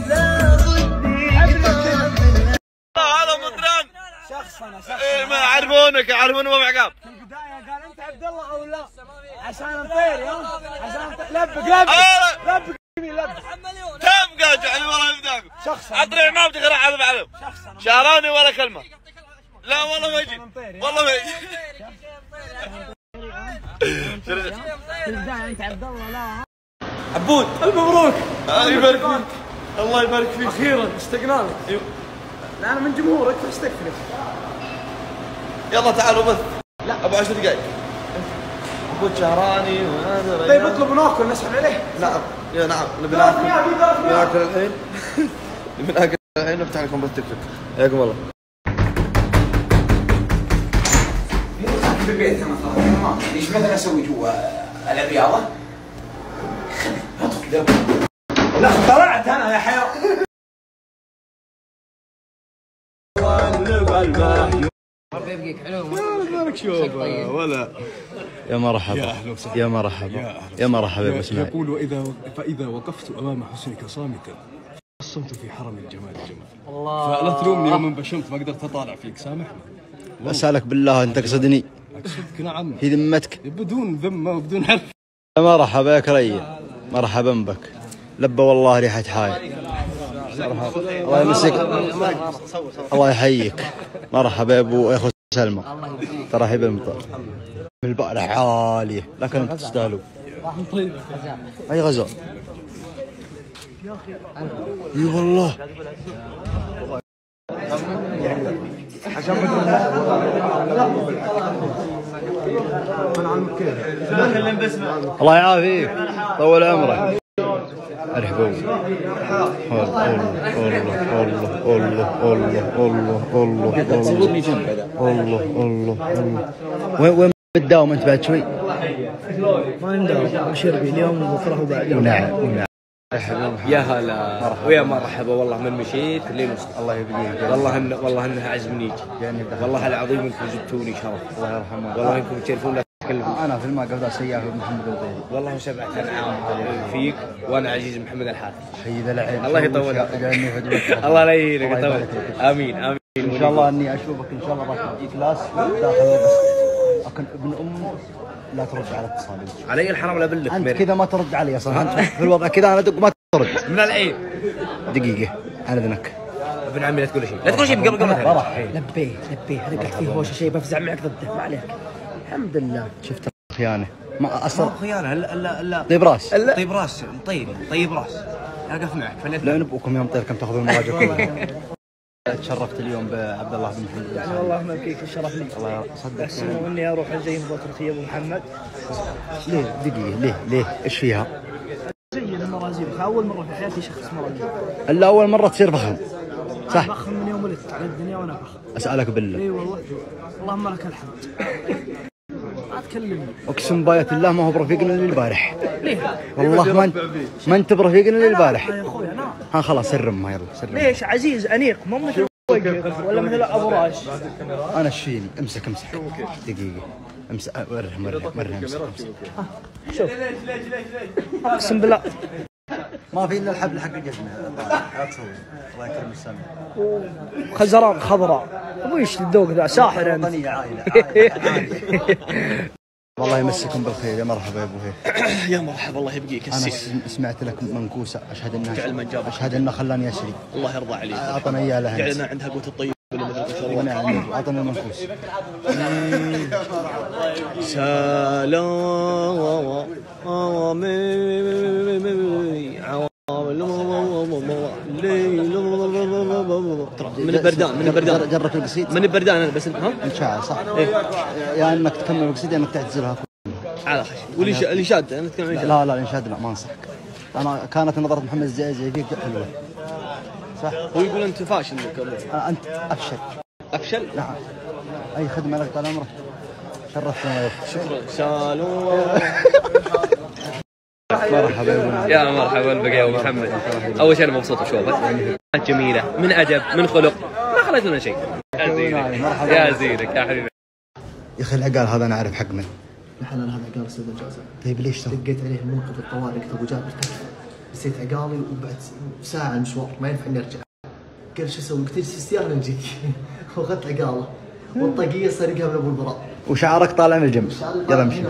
لابد هذا مطران شخصنا ما يعرفون وضع عقاب في البدايه قال انت عبد الله او لا عشان نطير يا عشان لبق تم قاعد يعني والله يفداكم عطري ما بتقرا على بعضهم شهراني ولا كلمه لا والله ما يجي والله ما يجي في البدايه انت عبد الله لا عبود الف مبروك الله يبارك فيك الله يبارك فيك اخيرا اشتقنا لك لا انا من جمهورك فاشتقت لك يلا تعالوا بث لا ابو 10 دقائق عبود شهراني وهذا طيب اطلب وناكل نسحب عليه نعم يا نعم نبي ناكل الحين نبي ناكل الحين نفتح لكم بالتيك توك حياكم الله في البيت انا تمام ايش مثلا اسوي جوا الرياضه؟ لا طلعت انا يا حيوان يبقيك حلو مالك شوف ولا يا مرحبا يا مرحبا يا مرحبا يا اسماعيل. يقول فإذا وقفت أمام حسنك صامتا الصمت في حرم الجمال جمال الله فلا تلومني يوم انبشمت ما قدرت أطالع فيك سامحني أسألك بالله أنت تقصدني؟ أقصدك نعم في ذمتك بدون ذمة وبدون حرف. يا مرحبا يا كريم مرحبا بك لبى والله ريحة حاي الله يمسك الله يحييك مرحبا يا ابو يا اخو سلمى ترحيب المطار من البارح عاليه لكن انتم تستاهلوا اي غزال اي والله الله يعافيك طول عمرك مرحبا والله والله والله والله والله وين بتداوم انت بعد شوي؟ ما نداوم شربي اليوم وبكره وبعد ونعم يا هلا ويا مرحبا والله من مشيت لين وصلت الله يبقيك والله انها عزم نيجي والله العظيم انكم جبتوني شرف الله يرحمه والله انكم تشرفون كلهم انا في المقابله سياف محمد الغيري والله وسبعة انعام فيك وانا عزيز محمد الحارث حي ذا العين الله يطول الله لا يهينك يطول امين امين ان شاء الله اني اشوفك ان شاء الله راح تجي كلاس داخل بس اكن ابن ام لا ترد على اتصالي. علي الحرام لا بلك. انت كذا ما ترد علي اصلا، انت في الوضع كذا انا ادق ما ترد. من العين. دقيقه على اذنك. ابن عمي لا تقول شيء، لا تقول شيء قبل لبيه هذا قاعد فيه هوشه شيء بفزع معك ضده، ما عليك. الحمد لله. شفت خيانه ما اصلا خيانه. لا طيب راس. طيب راس طيب راس اقف معك. لا نبوكم يوم طير كم تاخذون المراجع كلها. تشرفت اليوم بعبد الله بن محمد. يعني والله ما بكيك الشرف لي. الله يصدق. بس اني اروح زي مباشرة يا ابو محمد. ليه دقيقه ليه ايش فيها؟ زي المرازيب، اول مره في حياتي شخص مرازيب. الا اول مره تصير فخم. صح. فخم من يوم ولدت على الدنيا وانا فخم. اسالك بالله. اي والله. اللهم لك الحمد. ما تكلمني. اقسم باية الله ما هو برفيقنا اللي البارح. ليه؟ والله ما انت برفيقنا اللي البارح. يا اخوي انا. ها خلاص سرم يلا سرم. ليش عزيز انيق مو مثل وقف ولا مثل ابو راش. انا شفيني امسك دقيقه امسك ورهم امسك. شوف اقسم بالله ما في الا الحبل حق الجزمه. لا تصور الله يكرم السامع. خزران خضراء ابوي ايش الذوق ذا ساحر انت. والله يمسكم بالخير. يا مرحبا يا ابو هيثم. يا مرحبا الله يبقيك السيف. انا سمعت لك منكوسه اشهد انها جعل من جابك. اشهد انه خلاني اشري. الله يرضى عليك. اعطنا اياه لها. جعلنا عندها قوه الطيب ونعم. اعطنا المنكوس. سلام من البردان جربت القصيد؟ من البردان انا بس ها؟ انشاء صح؟ ايه يا انك تكمل القصيد يا انك تعتزلها على خشم. والانشاد انا اتكلم عن لا الانشاد لا ما انصحك. انا كانت نظرة محمد الزعزعي فيك حلوه. صح؟ هو يقول انت فاشل. انت افشل؟ نعم. اي خدمه لك طال عمرك. شرفتنا. شكرا. سالو. مرحبا يا مرحبا بك يا ابو محمد. اول شيء انا مبسوط اشوفك. جميله من ادب من خلق ما خليت لنا شيء. يا زينك يا حبيبي. يا اخي العقال هذا انا اعرف حق من. الحلال هذا عقال استاذ الجازة. طيب ليش دقيت عليه منقذ الطوارئ قلت ابو جابر تكفى. نسيت عقالي وبعد ساعه المشوار ما ينفع اني ارجع. قال شو اسوي؟ قلت اجلس استيانا نجيك. واخذت عقاله والطاقيه سرقها من ابو البراء. وشعرك طالع من الجنب. يلا امشي.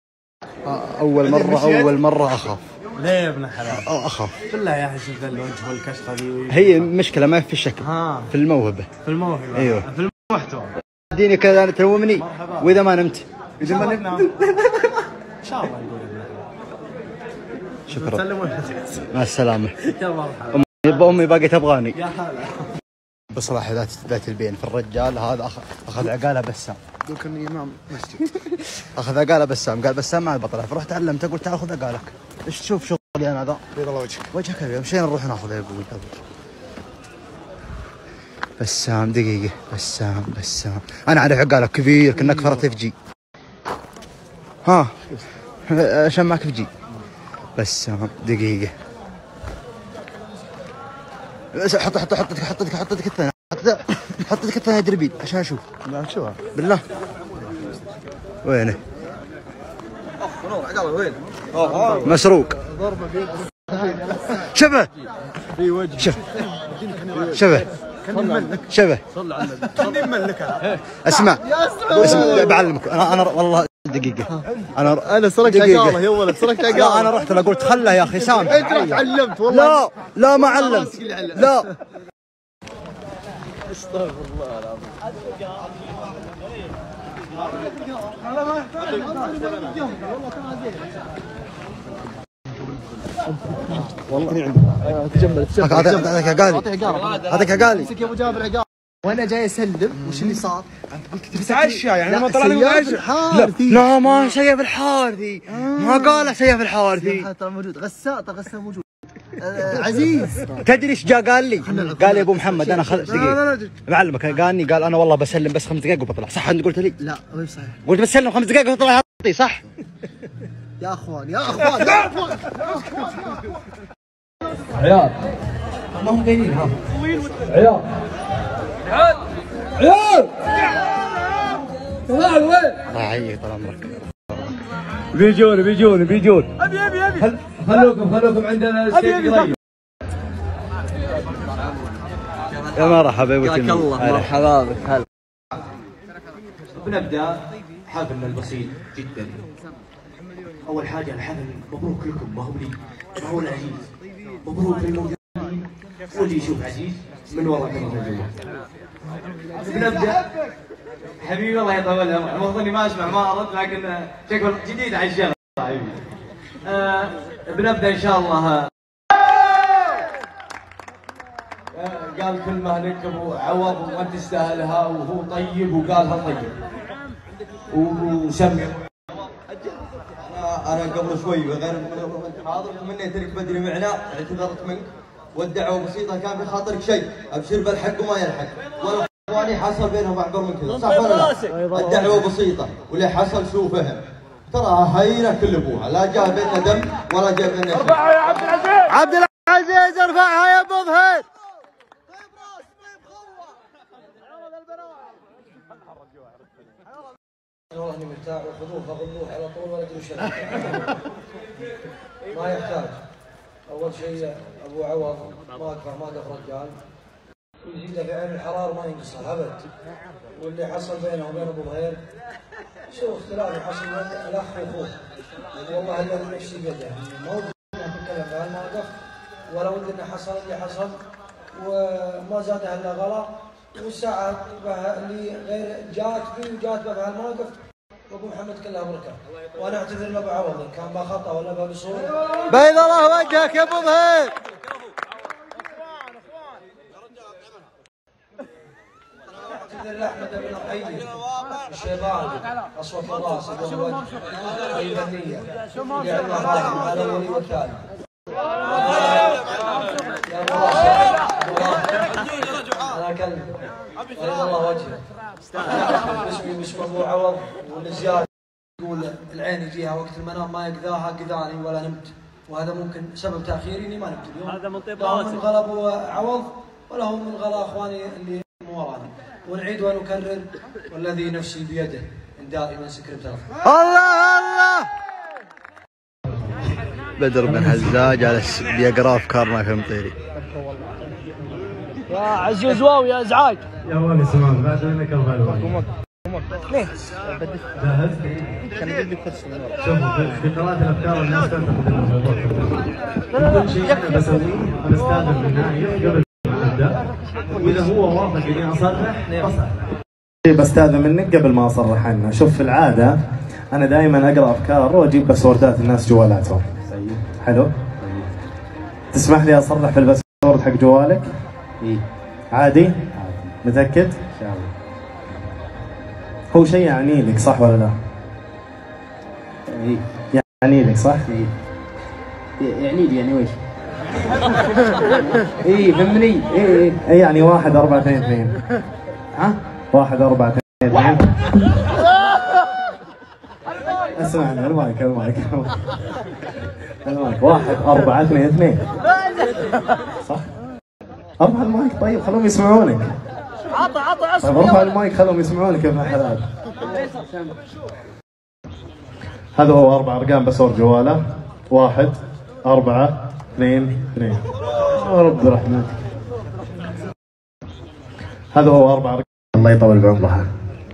اول مره اخاف. ليه يا ابن الحلال؟ اخاف بالله يا اخي. شوف الوجه والكشخه ذي. هي مشكله ما في الشكل. في الموهبه. ايوه في المحتوى. اديني كذا تنومني واذا ما نمت. اذا ما نمت ان شاء الله نقول. شكرا. سلم مع السلامه. يا مرحبا. امي باقي تبغاني. يا هلا. بصراحه ذات البين في الرجال هذا اخذ عقاله بسام. يقول اني امام مسجد. اخذ عقاله بسام. قال بسام مع البطله. فرحت علمته قلت تعال خذ عقالك. ايش تشوف شغلي انا ذا؟ بيض الله وجهك يا مشينا نروح ناخذ يا ابوي. بسام دقيقه. بسام انا اعرف عقالك كبير كنا كفرت اف جي. ها عشان معك في جي. بسام دقيقه. حطتك الثانية. حطتك الثانية دربيل عشان اشوف. شوها بالله. وينه؟ وين؟ مسروق. شبه. في وجه. شبه. خلني مملك. اسمع بعلمك انا والله دقيقة. انا سرقت عقاله يا ولد. سرقت عقاله. لا انا رحت له قلت خله يا اخي سامح. انت رحت علمت والله. لا ما علمت. لا استغفر الله العظيم. والله تجمل. هذاك عقالي. امسك يا ابو جابر عقال. وانا جاي اسلم وش اللي صار؟ انت قلت تبي تعشى يعني ما طلع لك. لا ما سيف الحارثي. ما قال سيف الحارثي. ترى موجود. غسان موجود. عزيز تدري ايش جاء قال لي؟ قال يا ابو محمد انا دقيقه بعلمك. قالني قال انا والله بسلم بس 5 دقائق وبطلع. صح انت قلت لي؟ لا مو صحيح. قلت بسلم 5 دقائق وبطلع صح؟ يا اخوان عيال ما هم قايلين. ها عيال وين؟ الله يعيك طال عمرك. بيجون ابي خلوكم عندنا الشيء قريب. يا مرحبا بك. حياك الله. مرحبا بك. هلا. بنبدا حفلنا البسيط جدا اول حاجه الحفل مبروك لكم، ما هو لي، ما هو العزيز، مبروك للموجودين واللي يشوف عزيز من وراء كاميرا الجمهور. بنبدا حبيبي الله يطول عمرك، المفروض اني ما اسمع ما ارد لكن شكل جديد على الشغل حبيبي. بنبدا ان شاء الله. قال كلمه لك ابو عوض وما تستاهلها وهو طيب وقالها طيب وسمع. انا قبل شوي غير حاضر منيت لك بدري معنا، اعتذرت منك والدعوه بسيطه، كان في خاطرك شيء ابشر بالحق وما يلحق، ولا اخواني حصل بينهم اكبر من كذا، صح ولا لا؟ الدعوه بسيطه واللي حصل سوء فهم، ترى هينه كل ابوها، لا جاء بيننا دم ولا جاء بيننا شيء. ارفعها يا عبد العزيز، عبد العزيز ارفعها يا ابو ظهير. والله اني مرتاح وخذوه فغلوه على طول ولا تدري شيء. ما يحتاج. اول شيء ابو عوض ما قف رجال ويزيده في عين الحرار ما ينقصها ابد. واللي حصل بينه وبين ابو ظهير شو اختلاف حصل بين الاخ واخوه. والله الذي نفسي بيده ما ودي نتكلم في هالموقف ولا ودي انه حصل اللي حصل وما زاده الا غلا. والساعه اللي غير جات فيه وجات به هالموقف وابو محمد كلها بركه. وانا اعتذر لابو عوض ان كان بخطا ولا بقصور. بيض الله وجهك يا ابو ظهير. اعتذر لاحمد بن الحي الشيباني اصوات الراس ابو الوجه الفنيه اللي عنده حاكم على الولي والثاني. انا اكلمك بيض الله وجهك. اسمي واسم ابو عوض والزياده يقول العين يجيها وقت المنام ما يقذاها قذاني ولا نمت، وهذا ممكن سبب تاخيري اني ما نمت اليوم. هذا من طيب راسي. من غلا ابو عوض ولا هم من غلا اخواني اللي من ورانا. ونعيد ونكرر والذي نفسي بيده ان دائما سكرت الله الله. بدر بن حزاج جالس بيقرا افكارنا في مطيري. يا عزوز واو يا ازعاج. يا ولي سمان بعد منك اربع الوان. ليه؟ جاهز؟ شوف في قراءة الافكار الناس تنتقد الموضوع. كل شيء انا بسويه انا استاذن من نايف قبل ما ابدا، واذا هو وافق اني اصرح بصرح. بستاذن منك قبل ما اصرح عنه. شوف في العاده انا دائما اقرا افكار واجيب باسوردات الناس جوالاتهم. حلو؟ تسمح لي اصرح في الباسورد حق جوالك؟ اي عادي؟ متأكد؟ ان شاء الله. هو شيء يعني لك صح ولا لا؟ اي يعني لك صح؟ اي يعني لي يعني ويش؟ اي فهمني. اي يعني 1 4 2 2. ها؟ 1 4 2 2. اسمعني المايك 1 4 2 2. صح؟ ارفع المايك طيب خلوهم يسمعونك. عطى طيب ارفع المايك خلوهم يسمعونك يا ابن الحلال. هذا هو 4 ارقام باسورد جواله. 1 4 2 2. يا رب رحمتك. هذا هو 4 ارقام. الله يطول بعمرها.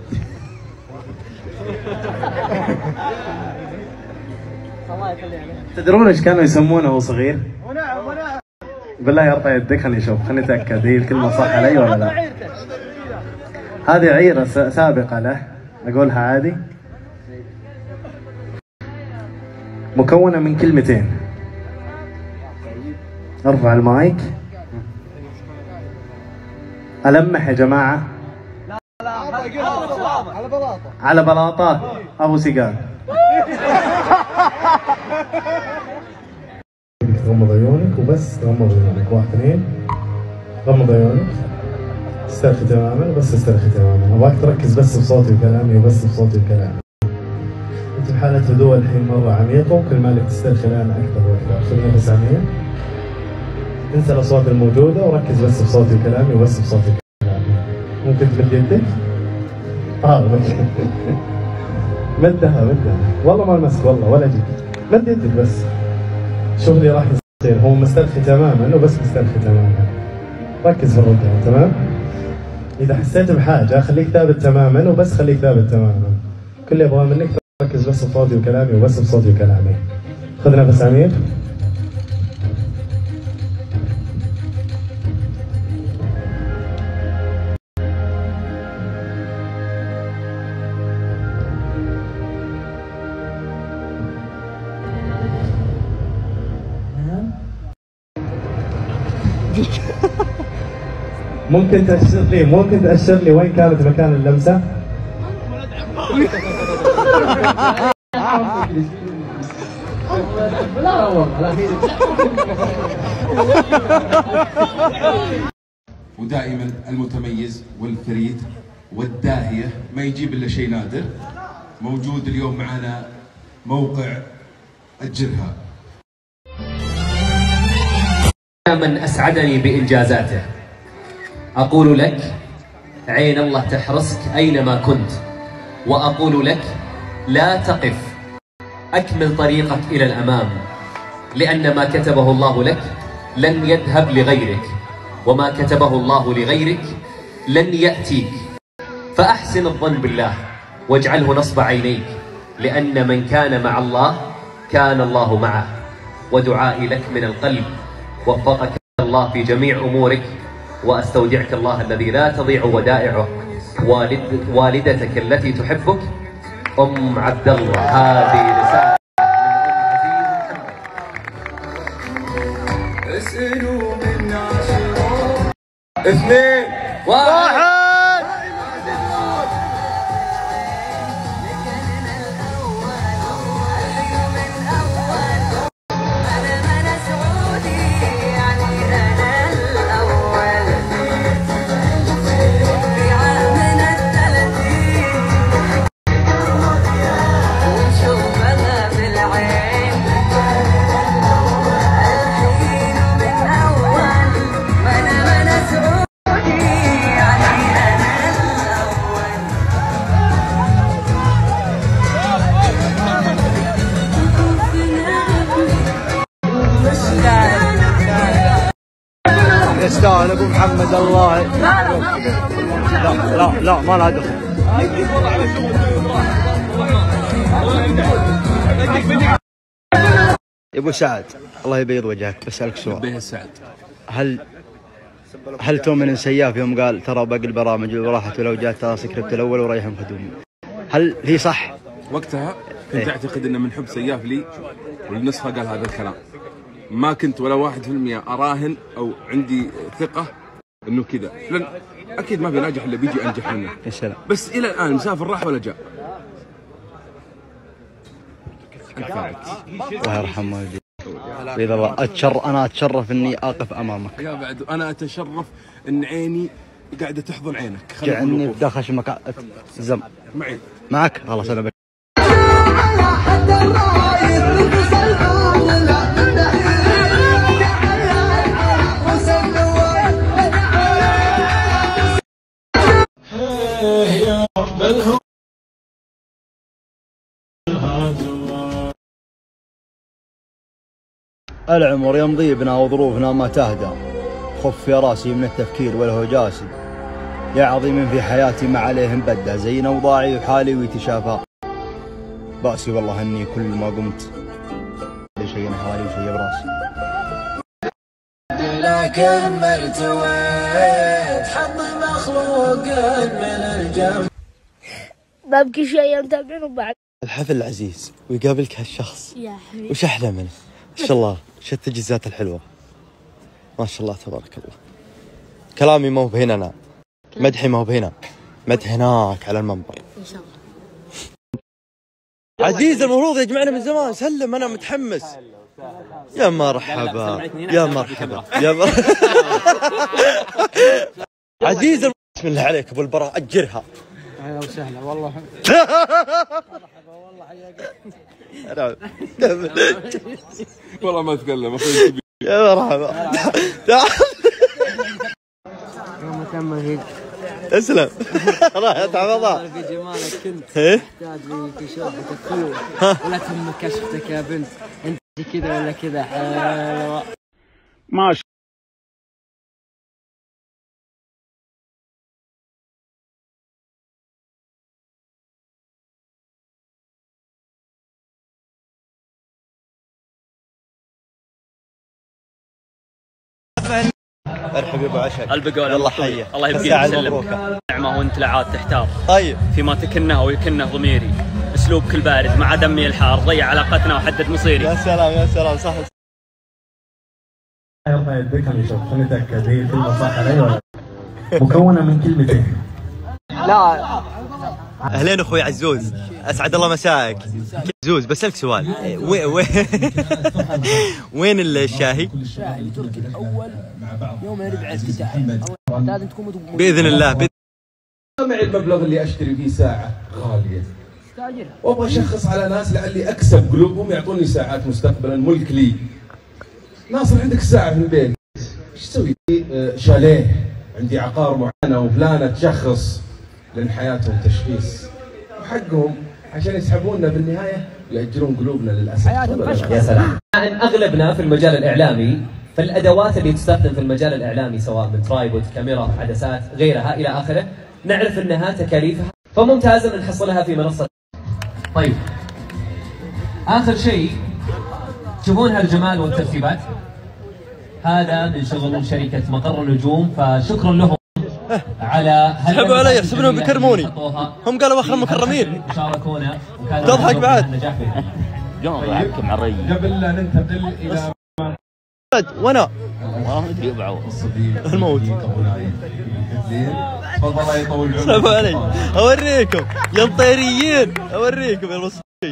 تدرون ايش كانوا يسمونه وهو صغير؟ بالله ارفع يدك خليني اشوف، خليني اتاكد هي الكلمه صح علي ولا لا. هذه عيره سابقه له، اقولها عادي. مكونه من كلمتين. ارفع المايك. المح يا جماعه. على بلاطه ابو سيجان. تغمض عيونك وبس تغمض عيونك. 1 2. غمض عيونك. استرخي تماما وبس استرخي تماما. ابغاك تركز بس بصوتي وكلامي وبس بصوتي وكلامي. انت بحالة هدوء الحين مرة عميقة وكل ما لك تسترخي الان اكثر واكثر. خذ نفس عميق. انسى الاصوات الموجودة وركز بس بصوتي وكلامي وبس بصوتي وكلامي. ممكن تمد يدك؟ مدها والله ما المسك والله ولا جيت. مد يدك بس. شوف اللي راح يصير. هو مسترخي تماما وبس مسترخي تماما. ركز في الركعة تمام؟ إذا حسيت بحاجة خليك ثابت تماما وبس خليك ثابت تماما. كل اللي يبغاه منك ركز بس بصوتي وكلامي وبس بصوتي وكلامي. خذ نفس عميق. ممكن تأشر لي وين كانت مكان اللمسة؟ ودائما المتميز والفريد والداهية ما يجيب إلا شيء نادر. موجود اليوم معنا موقع الجرها. من أسعدني بإنجازاته أقول لك عين الله تحرسك أينما كنت، وأقول لك لا تقف، أكمل طريقك إلى الأمام، لأن ما كتبه الله لك لن يذهب لغيرك، وما كتبه الله لغيرك لن يأتيك. فأحسن الظن بالله واجعله نصب عينيك، لأن من كان مع الله كان الله معه. ودعائي لك من القلب وفقك الله في جميع أمورك، وأستودعك الله الذي لا تضيع ودائعه والدتك التي تحبك أم عبد الله. هذه رسالة اسألوا من عشرة 2 1 يستاهل ابو محمد الله. لا ما لها دخل. يا ابو سعد الله يبيض وجهك بسألك سؤال. به السعد. هل تؤمن ان سياف يوم قال ترى باقي البرامج وراحت ولو جات ترى سكرت الاول وريحهم خدومي، هل هي صح؟ وقتها كنت اعتقد انه من حب سياف لي والنسخه قال هذا الكلام. ما كنت ولا 1% اراهن او عندي ثقه انه كذا، لان اكيد ما في ناجح الا بيجي انجح منه. يا سلام. بس الى الان مسافر راح ولا جاء. الله يرحم والديك. باذن الله انا اتشرف اني اقف امامك. يا بعد انا اتشرف ان عيني قاعده تحضن عينك. جعلني بداخل خشمك زم. معك خلاص انا العمر يمضي بنا وظروفنا ما تهدى، خف يا راسي من التفكير وله جاسي، يا عظيم في حياتي ما عليهم بدى، زين اوضاعي وحالي ويتشافى، بأسي والله اني كل ما قمت شيء حوالي وشيء براسي. لكن مرتويت حظ مخلوق من الجنب. ببكي شوية متابعين وبعد الحفل العزيز ويقابلك هالشخص يا حبيبي وش احلى منه؟ ما شاء الله شو التجهيزات الحلوه، ما شاء الله تبارك الله. كلامي ما هو بهنا انا، مدحي ما هو بهنا، مدح هناك على المنبر ان شاء الله. عزيز المفروض يجمعنا من زمان. سلم انا متحمس. يا مرحبا يا مرحبا يا مرحبا. عزيز بسم الله عليك ابو البراء اجرها. اهلا وسهلا والله. والله حياك. والله ما اتكلم اخوي. يا مرحبا. يوم تم هيك. اسلم. راحت عوضها. في جمالك كنت ايه تحتاج لي في شوفتك حلوه ولا تهمك كشفتك يا بنت، انت كذا ولا كذا حلوه. ما ارحب يا ابو عشق. البقول الله حيه. الله يبقيك ويسلمك. نعمه وانت لا عاد تحتار. طيب فيما تكنه ويكنه ضميري. اسلوبك البارد مع دمي الحار ضيع علاقتنا وحدد مصيري. يا سلام يا سلام صح. يرفع يدك شوف خليني اتاكد هي كلمه صح علي ولا مكونه من كلمتين. لا اهلين اخوي عزوز، اسعد الله مساءك. عزوز بسألك سؤال، وين الشاهي؟ الشاهي التركي الاول يوم الاربعاء افتتاحي لازم تكون باذن الله. معي المبلغ اللي اشتري فيه ساعه غاليه وابغى اشخص على ناس لعلي اكسب قلوبهم يعطوني ساعات مستقبلا ملك لي. ناصر عندك ساعه في البيت ايش تسوي؟ شاليه، عندي عقار معينه وفلانه تشخص لان حياتهم تشخيص وحقهم عشان يسحبوننا بالنهايه ويأجرون قلوبنا للاسف. يا سلام. ان اغلبنا في المجال الاعلامي فالادوات اللي تستخدم في المجال الاعلامي سواء من ترايبود، كاميرا، عدسات، غيرها الى اخره نعرف انها تكاليفها فممتاز ان نحصلها في منصه. طيب اخر شيء تشوفون هالجمال والترتيبات هذا من شغل شركه مقر النجوم فشكرا لهم على سحبوا علي يحسبونهم بيكرموني. هم قالوا اخر مكرمين. شاركونا تضحك بعد. ضحكت مع الري. قبل لا ننتقل الى وانا الموت. تفضل الله يطول عمرك. سحبوا علي اوريكم يا مطيريين، اوريكم يا المصريين.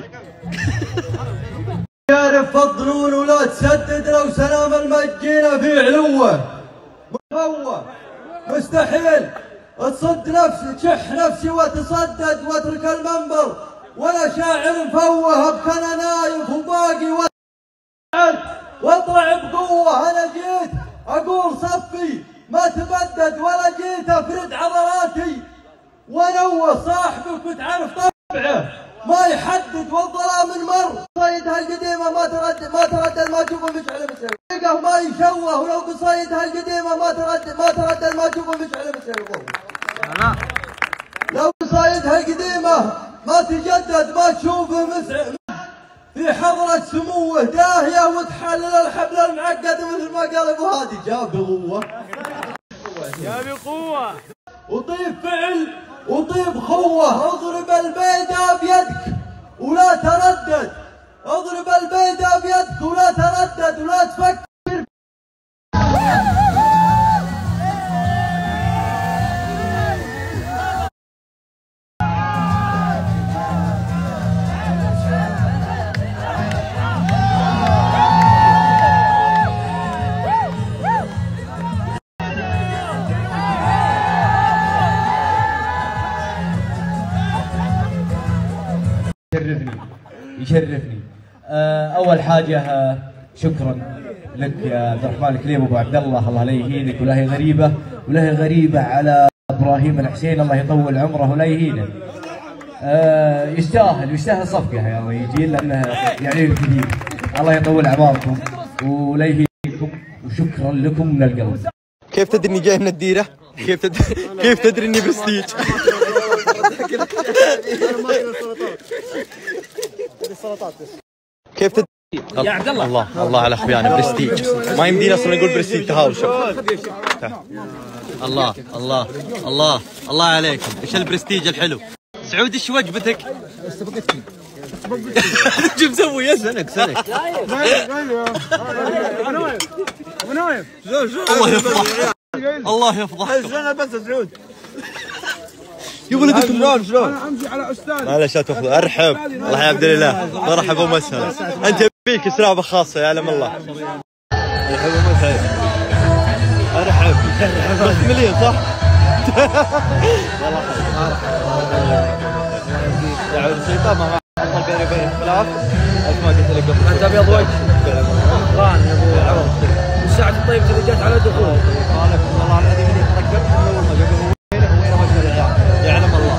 يعرف فضلون ولا تسدد لو سلام المجينا في علوه مفوه مستحيل تصد نفسي تشح نفسي وتصدد واترك المنبر وانا شاعر مفوه ابكى انا نايف وباقي واطلع بقوه. انا جيت اقول صفي ما تبدد ولا جيت افرد عضلاتي وانوه صاحبك وتعرف طبعه ما يحدد والظلام المر. قصيدها القديمه ما تردد ما تشوفه مشعل مسوي ما يشوه ولو قصيدها القديمه ما تردد ما تشوفه مشعل مسوي. لو قصيدها القديمه ما تجدد ما تشوفه مسعل في حضرة سموه داهيه وتحلل الحبل المعقد مثل ما قال ابو هادي جاب بقوه وطيب فعل وطيب خوه. اضرب البيدة بيدك ولا تردد، اضرب البيدة بيدك ولا تردد ولا تفكر. يشرفني. اول حاجه شكرا لك يا عبد الرحمن الكليب ابو عبد الله، الله لا يهينك ولا هي غريبه ولا هي غريبه على ابراهيم الحسين، الله يطول عمره ولا يهينه. يستاهل صفقه يا يجي لانه يعني كثير. الله يطول اعماركم ولا يهينكم وشكرا لكم من القلب. كيف تدري اني جاي من الديره؟ كيف تدري اني برستيج؟ كيف تدري؟ يا عبد الله الله على اخويانا برستيج، ما يمدينا اصلا نقول برستيج تهاوشوا. الله الله الله الله عليكم، ايش البرستيج الحلو؟ سعود ايش وجبتك؟ شو مسوي يا سنك الله يفضح الله يفضح. انا بس سعود يا ولد شلون؟ انا امشي على استاذ معلش لا تاخذ. ارحب الله يا عبد الله، مرحبا ومسهلا. انت فيك سرابه خاصه يعلم الله. ارحب ومسهلا. ارحب بس مليون صح؟ يا عود الشيطان ما حصل بيني وبين الخلاف مثل ما قلت لك قبل. انت ابيض وجه غان يا ابو عوض الساعه الطيبه اللي جت على دخول. قالك والله العظيم اني ترقبت من اول ما قبل وين وجه العيال يعلم الله.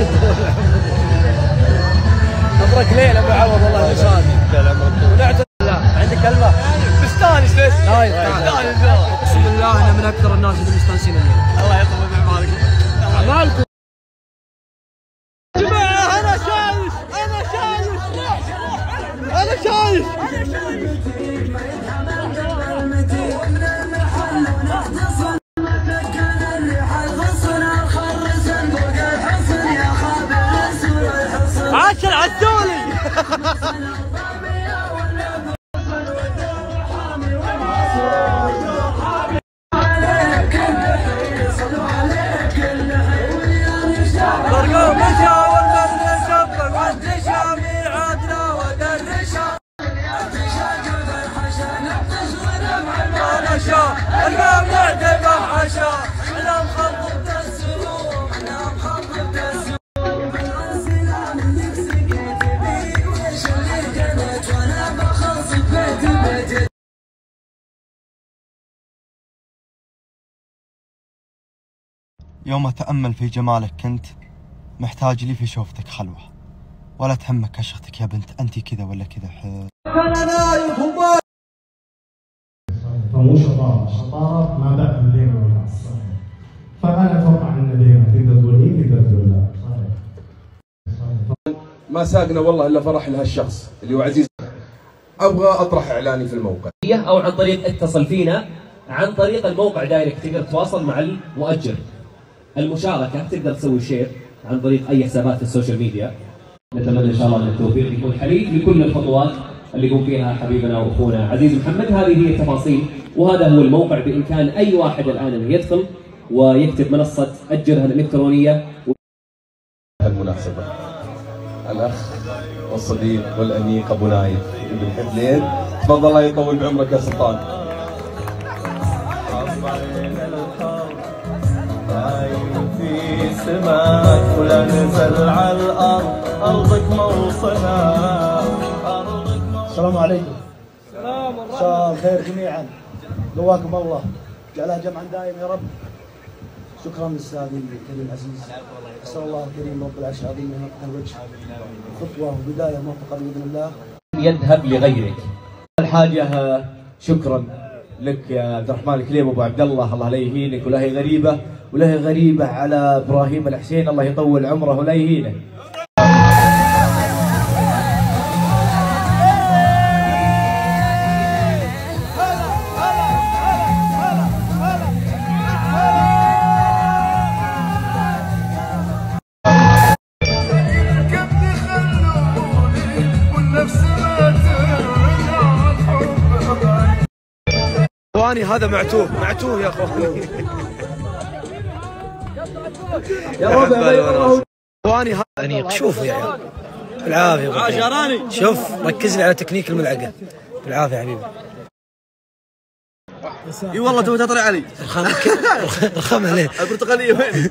عمرك ليل ابو عوض والله صادق. ونعت عندك كلمه مستانس بس. اقسم بالله انا من اكثر الناس اللي مستانسين اليوم. الله يطول بعمرك. اعمالكم جماعه. انا شايف يوم أتأمل في جمالك كنت محتاج لي في شوفتك خلوة، ولا تهمك كشختك يا بنت، أنتي كذا ولا كذا. فمو شطارة ما بعد من دينا ولا صحيح. فأنا أتوقع أن دينا تقدر تقول إيه تقدر تقول لا. صحيح. ما ساقنا والله إلا فرح لهالشخص اللي هو عزيز. أبغى أطرح إعلاني في الموقع. أو عن طريق اتصل فينا عن طريق الموقع دايركت، تقدر تتواصل مع المؤجر. المشاركة تقدر تسوي شير عن طريق أي حسابات في السوشيال ميديا. نتمنى إن شاء الله أن التوفيق يكون حليف لكل الخطوات اللي يقوم فيها حبيبنا وأخونا عزيز محمد. هذه هي التفاصيل وهذا هو الموقع. بإمكان أي واحد الآن أن يدخل ويكتب منصة أجرها الإلكترونية. المناسبة الأخ والصديق والأنيق أبو نايف ابن حفلين، تفضل الله يطول بعمرك يا سلطان. في سماك ولا نزل على الأرض، أرضك موصلها. السلام عليكم. السلام ورحمة الله. الخير جميعا، قواكم الله، جعلها جمعا دائما يا رب. شكرا للاستاذ الكريم العزيز، اسال الله الكريم رب العرش العظيم ان يفتح الوجه خطوه وبدايه موفقه باذن الله. يذهب لغيرك. الحاجه شكرا لك يا عبد الرحمن الكليب ابو عبد الله، الله لا يهينك ولا هي غريبه ولا هي غريبه على ابراهيم الحسين، الله يطول عمره ولا يهينه. اخواني هذا معتوه يا اخواني. يا ربع اخواني هذا انيق. شوفوا يا عيال بالعافيه. عاشراني شوف ركز لي على تكنيك الملعقه بالعافيه يا حبيبي. اي والله تو تطلع علي رخام عليه. البرتقاليه وين؟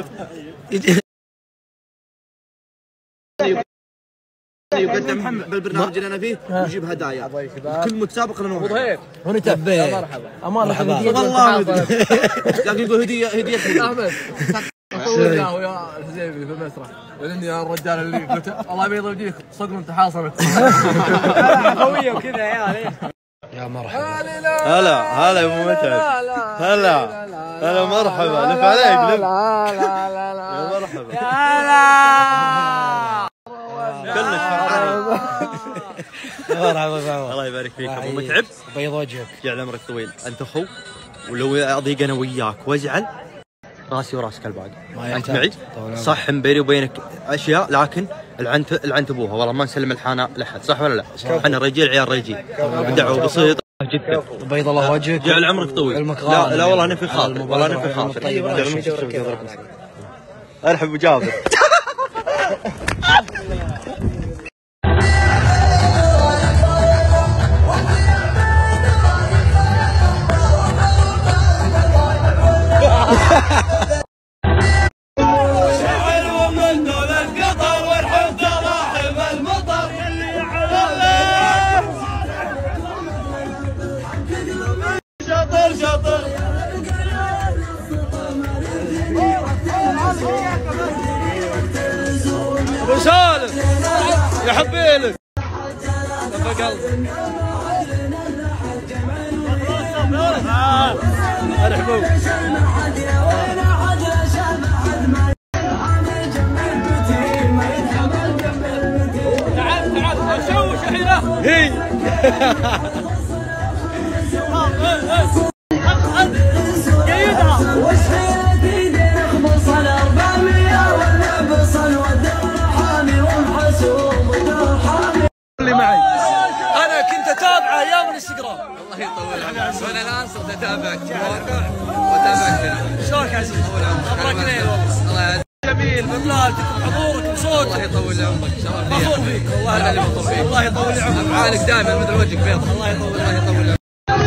يقدم بالبرنامج اللي انا فيه ويجيب هدايا كل متسابق لنا واحد. هنا تبي مرحبا مرحبا والله لكن يقول هديه احمد طولناه ويا الحزيبي في المسرح لاني يا الرجال اللي قلت الله يبيض وجهك صقر انت حاصل قويه وكذا يا عيال. يا مرحبا هلا يا ابو متعب. هلا مرحبا. لف عليك لف. يا مرحبا. كلش فرحانين. مرحبا. الله يبارك فيك ابو متعب، بيض وجهك، جعل عمرك طويل. انت اخو، ولو اضيق انا وياك وازعل راسي وراسك الباقي. انت معي صح، بيني وبينك اشياء لكن العنت ابوها. والله ما نسلم الحانه لاحد، صح ولا لا؟ احنا رجال عيال رجال، دعوه بسيطه جدا. بيض الله وجهك، جعل عمرك طويل. لا والله انا في خاطر، والله انا في خاطر. ارحب بجابر. ابو سالم يا حبيلك ارحبوا. تعال شوش هنا هي. انا كنت اتابعه ايام الانستغرام. الله يطول عمرك. وانا الان صرت اتابعك مواقع واتابعك. شلونك يا عزيز؟ اخبارك ليل والله جميل ببلادك بحضورك بصوتك. الله يطول عمرك. شرف لي. فخور فيك والله. انا اللي فخور فيك. الله يطول عمرك. افعالك دائما مثل وجهك بيض. الله يطول عمرك.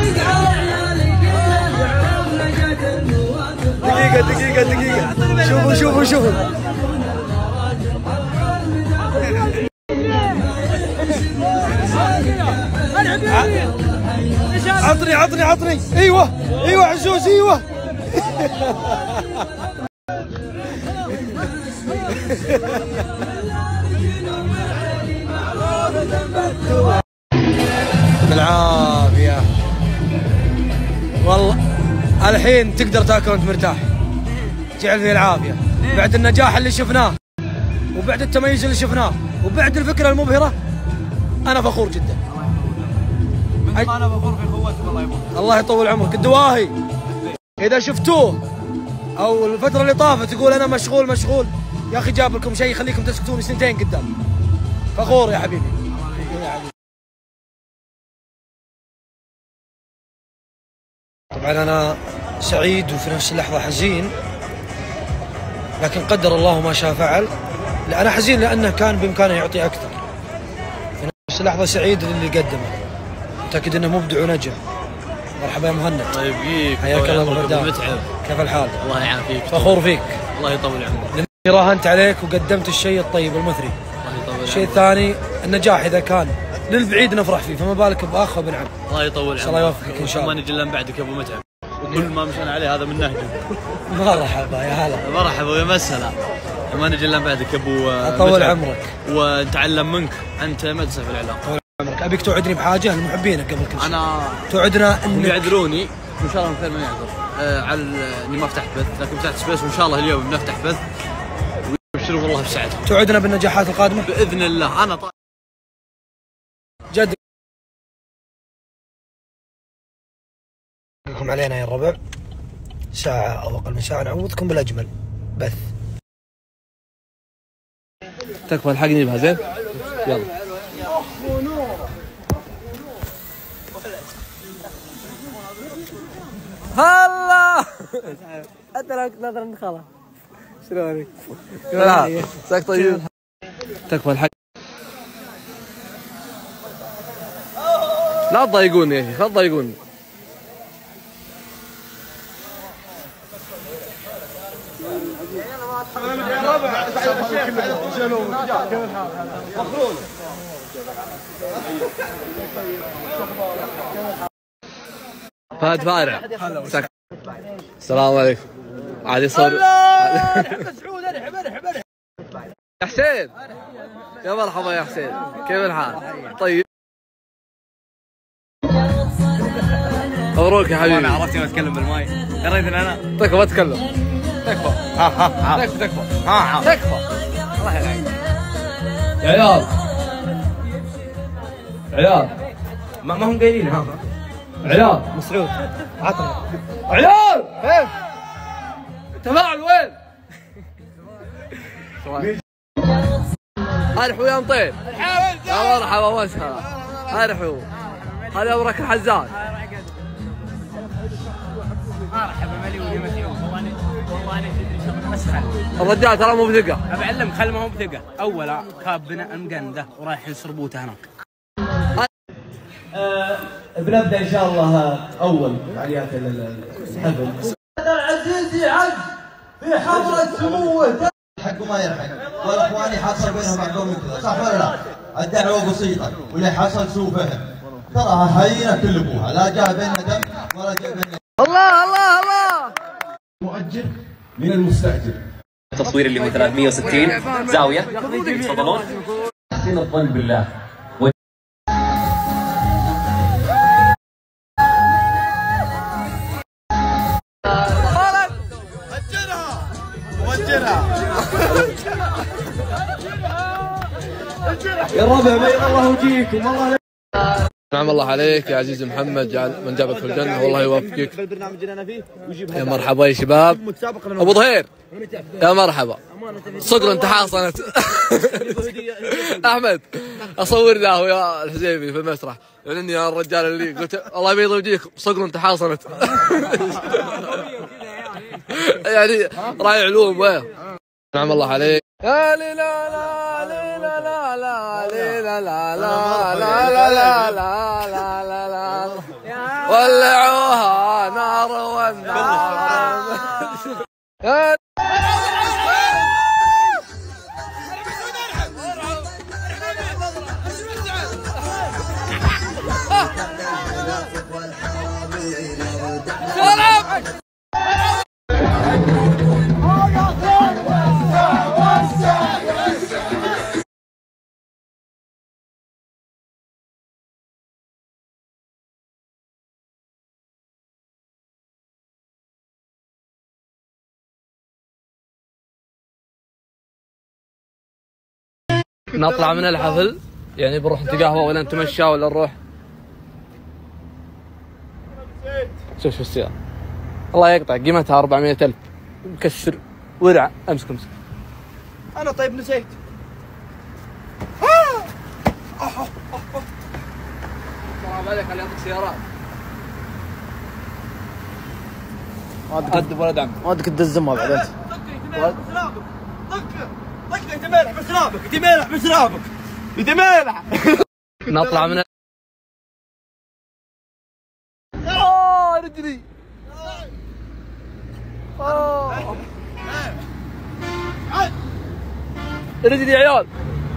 دقيقة شوفوا عطني ايوه عزوز ايوه. بالعافية والله. الحين تقدر تاكل وانت مرتاح. جعل فيه العافية بعد النجاح اللي شفناه وبعد التميز اللي شفناه وبعد الفكرة المبهرة. أنا فخور جدا. أنا فخور في أخوتكم. الله يبارك. الله يطول عمرك. الدواهي إذا شفتوه أو الفترة اللي طافت تقول أنا مشغول يا أخي جاب لكم شيء يخليكم تسكتون سنتين قدام. فخور يا حبيبي. طبعا أنا سعيد وفي نفس اللحظة حزين، لكن قدر الله ما شاء فعل. لا أنا حزين لأنه كان بإمكانه يعطي أكثر، في نفس اللحظة سعيد للي قدمه. متأكد أنه مبدع ونجح. مرحبا يا مهند. طيب يبقيك. حياك الله مهند. متعب. كيف الحال؟ الله يعافيك. فخور فيك. الله يطول عمرك. لأني راهنت عليك وقدمت الشيء الطيب المثري. الله يطول عمرك. الشيء الثاني النجاح إذا كان للبعيد نفرح فيه، فما بالك بأخ وابن عم. الله يطول عمرك. الله يوفقك إن شاء الله. ما نجي الا من بعدك يا ابو متعب، وكل ما مشينا عليه هذا من نهجه. مرحبا يا هلا. مرحبا ويا مسهلا. ما نجي الا من بعدك يا ابو أطول عمرك ونتعلم منك. انت مدرسه في الاعلام. طول عمرك. ابيك توعدني بحاجه لمحبينك قبل كل شيء. انا توعدنا انك يعذروني ان شاء الله من خير ما يعذر على اني ما فتحت بث، لكن فتحت سبيس وان شاء الله اليوم بنفتح بث ويبشروا والله بسعادة. توعدنا بالنجاحات القادمه باذن الله. انا جد لكم علينا يا الربع ساعه او اقل من ساعه نعوضكم بالاجمل بث. تكفى الحقني بها زين. يلا هلا انت لو كنت ناظر خلاص شلونك؟ كيف الحال؟ مساك طيب. تكفى الحق. لا تضايقوني يا شيخ، لا تضايقوني. فهد فارع. السلام عليكم. عاد يصور. يا حسين يا مرحبا يا حسين، كيف الحال؟ طيب مبروك يا حبيبي. انا عرفت ما اتكلم بالماي، قريت ان انا تكفى ما تتكلم. تكفى تكفى تكفى. الله يلعن يا عيال عيال ما هم قايلين. ها عيال مسعود عطنا عيال كيف؟ تفاعل وين؟ ارحوا يا مطير. يا مرحبا وسهلا. ارحوا. هذا ابرك الحزان. مرحبا مليون والله انا مسخره. الرجال ترى مو بثقه. بعلمك خل ما هو بثقه. اول كابنا المقنده ورايحين سربوته هناك. بنبدا ان شاء الله اول فعاليات الحفل. العزيز عز في حضرة سموه حقه ما يلحق، والاخواني حصل بينهم بعضهم من كذا، صح ولا لا؟ الدعوه بسيطه واللي حصل سوء فهم، تراها هينه كل ابوها، لا جاء بيننا دم ولا جاء بيننا. الله الله الله. مؤجر من المستاجر. التصوير اللي هو 360 زاويه. تفضلون. احسن الظن بالله. يا ربع بيض الله وجيهكم. والله نعم الله عليك يا عزيزي محمد، جعل من جابك في الجنه والله يوفقك. في البرنامج اللي انا فيه ويجيبها. يا مرحبا يا شباب. ابو ظهير يا مرحبا. صقر انت حاصنت. احمد اصور له يا الحزيمي في المسرح لاني انا الرجال اللي قلت الله يبيض وجهك صقر انت حاصنت. يعني راعي علوم وين. نعم الله عليك. لا لا لا لا لا لا لا لا لا لا لا لا لا ولعوها نار والنار. نطلع من الحفل يعني بنروح نتقهوى ولا نتمشى ولا نروح؟ شوف السيارة الله يقطع قيمتها 400,000 مكسر ورع. امسك انا طيب نسيت. طلع بالك على يعطيك سيارات. ما ادري ولد عم ما ادري تدزمها بعدين. طق يتميلح بسرابك يتميلح بسرابك يتميلح. نطلع من رجلي. رجلي يا عيال.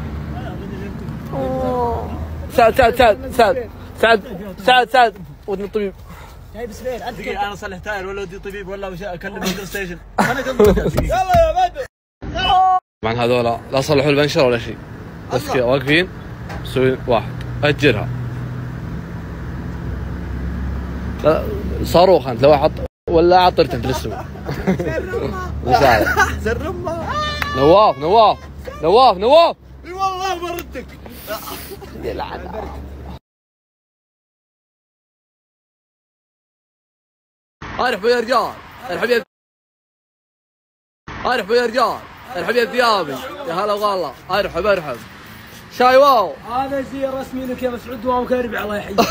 سعد ودني الطبيب. جايب سبيل دقيقة انا اصلح تاير ولا ودي طبيب ولا اكلم البلاي ستيشن. انا قبل يلا يا بدر. طبعا هذولا لا صلحوا البنشر ولا شيء بس كذا واقفين مسوين واحد اجرها. لا صاروخ انت لو حط ولا عطرته في السوق. زرمه نواف اي والله بردك. ارحبوا يا رجال ارحبوا يا رجال ارحب يا ثيابي يا هلا والله. ارحب شاي واو. هذا زي رسمي لك يا مسعود واو كربي الله يحييك.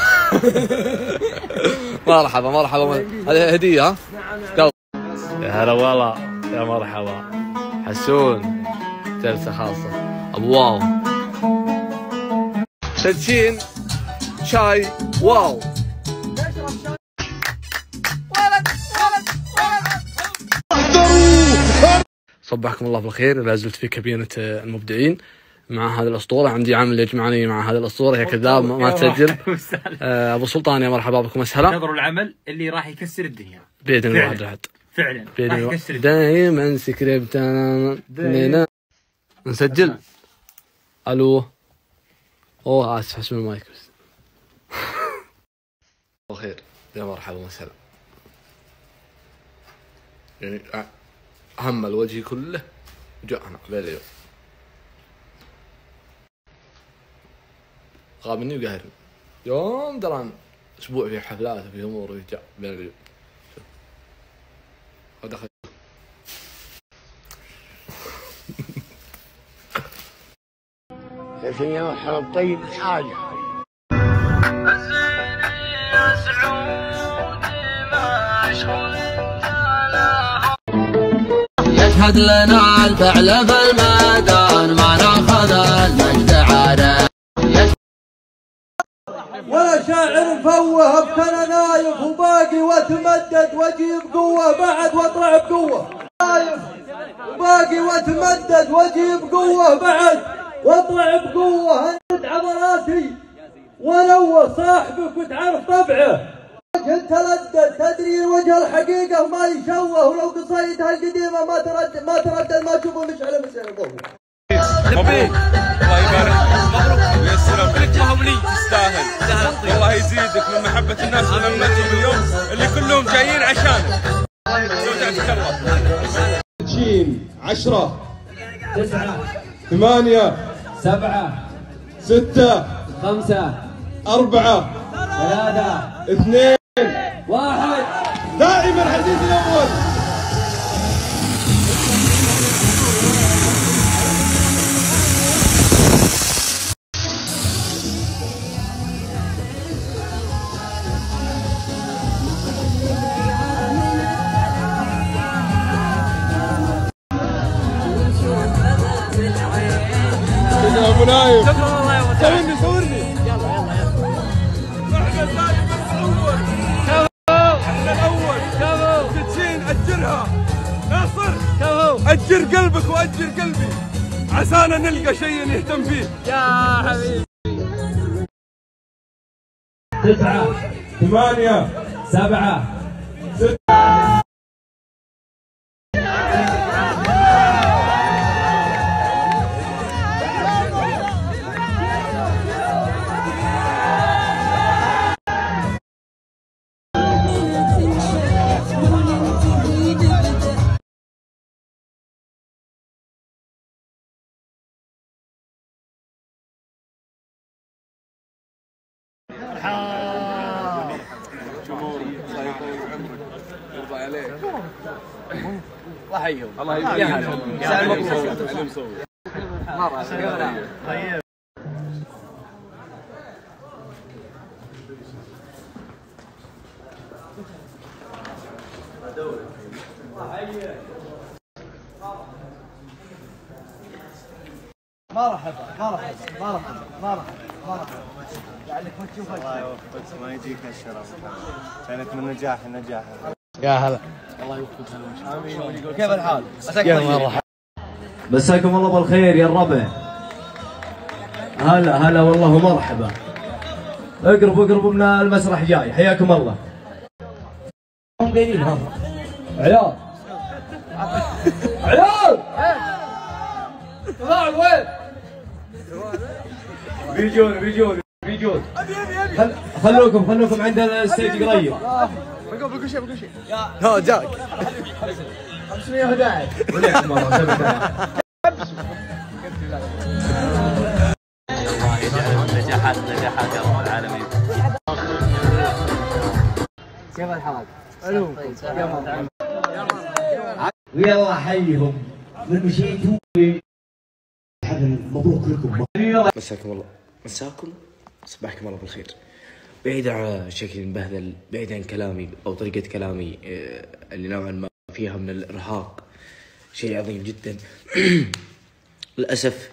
مرحبا هذه هديه ها. نعم. يا هلا والله يا مرحبا حسون جلسه خاصه ابو واو تدشين شاي واو. صبحكم الله بالخير. لا زلت في كابينة المبدعين مع هذه الأسطورة. عندي عامل يجمعني مع هذه الأسطورة. يا كذاب ما تسجل. أبو سلطان يا مرحبا بكم وسهلا. نظروا العمل اللي راح يكسر الدنيا بإذن الله واحد فعلا راح يكسر الدنيا. دائما سكريبت أنا نسجل. ألو أوه آسف حسب المايك بس. خير يا مرحبا وسهلا. يعني هم الوجه كله جاءنا باليوم غاب مني وقاهرني يوم دران اسبوع في حفلات وفي امور وفي جاء بين اليوم. ودخل يا سيدي مرحبا طيب حاجه يشهد لنا الفعل في الميدان ما ناخذ المجد عاده. ولا شاعر مفوه ابتنى نايف وباقي وتمدد واجيب قوه بعد واطلع بقوه. نايف وباقي وتمدد واجيب قوه بعد واطلع بقوه. هند عضلاتي ونور صاحبك وتعرف طبعه. وجه تلدد تدري وجه الحقيقه ما يشوه. ولو قصيدها القديمه ما تردد ما تشوفه مشعل ضوء. مبروك الله يبارك مبروك ويسر لك ما هو لي تستاهل. الله يزيدك من محبه الناس ولمتهم اليوم اللي كلهم جايين عشانك. زوجتك الله. 10 9 8 7 6 5 4 3 2 1 دائما حديث الاول. ابو نايف شكرا والله يا ابو سعد. صورني يلا احنا الاول تدشين اجرها ناصر اجر قلبك واجر قلبي عسانا نلقى شيء نهتم فيه يا حبيبي. 9 8 7 6 عليك. الله يحييهم. الله يحييهم. يا مبروك. طيب. مرحبا لعلك ما تشوف الله يوفقك ما يجيك الشرف كانت من نجاح لنجاح. يا هلا. الله يوفقك. امين. كيف الحال؟ يا مرحبا. مساكم الله بالخير يا الربع. هلا والله مرحبا. اقربوا من المسرح جاي، حياكم الله. عيال طلعوا وين؟ بيجون خلوكم عند الستيج قريب. بقول شيء ها جاك 511 وليكم والله الله يجعل نجاحات يا رب العالمين. كيف الحال؟ ويلا حيهم من مشيتوا. مبروك لكم. مساكم الله، مساكم صباحكم الله بالخير. بعيد عن شكلي مبهذل، بعيد عن كلامي او طريقه كلامي اللي نوعا ما فيها من الارهاق، شيء عظيم جدا. للاسف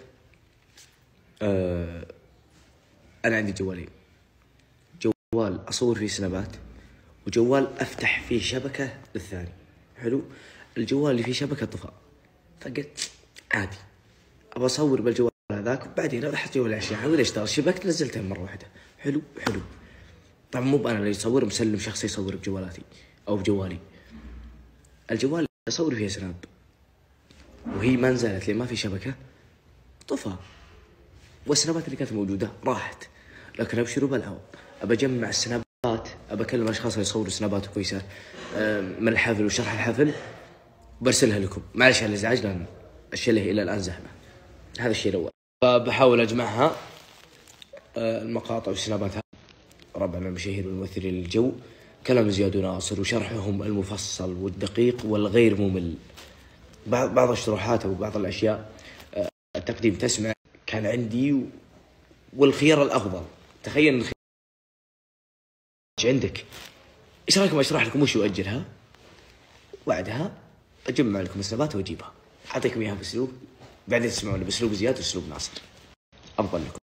انا عندي جوالين، جوال اصور فيه سنابات وجوال افتح فيه شبكه للثاني. حلو. الجوال اللي فيه شبكه طفى، فقلت عادي ابغى اصور بالجوال هذاك، وبعدين رحت جوال الاشياء حاول اشتغل، شبكت نزلتها مره واحده. حلو. طبعا مو انا اللي اصور، مسلم شخص يصور بجوالاتي او بجوالي. الجوال اللي اصور فيه سناب وهي ما نزلت لي ما في شبكه طفى، والسنابات اللي كانت موجوده راحت. لكن ابشروا بالهواء، ابى اجمع السنابات، ابى اكلم اشخاص اللي يصوروا سنابات كويسه من الحفل وشرح الحفل، برسلها لكم. معلش على الازعاج لان الشله الى الان زحمه. هذا الشيء الاول. فبحاول اجمعها المقاطع والسنابات ربعنا المشاهير والممثلين للجو، كلام زياد وناصر وشرحهم المفصل والدقيق والغير ممل. بعض الشروحات او بعض الاشياء التقديم تسمع كان عندي والخيار الافضل. تخيل الخيار عندك، ايش رايكم اشرح لكم وش واجلها، وبعدها اجمع لكم السنابات واجيبها، اعطيكم اياها باسلوب، بعدين تسمعون باسلوب زياد واسلوب ناصر افضل لكم.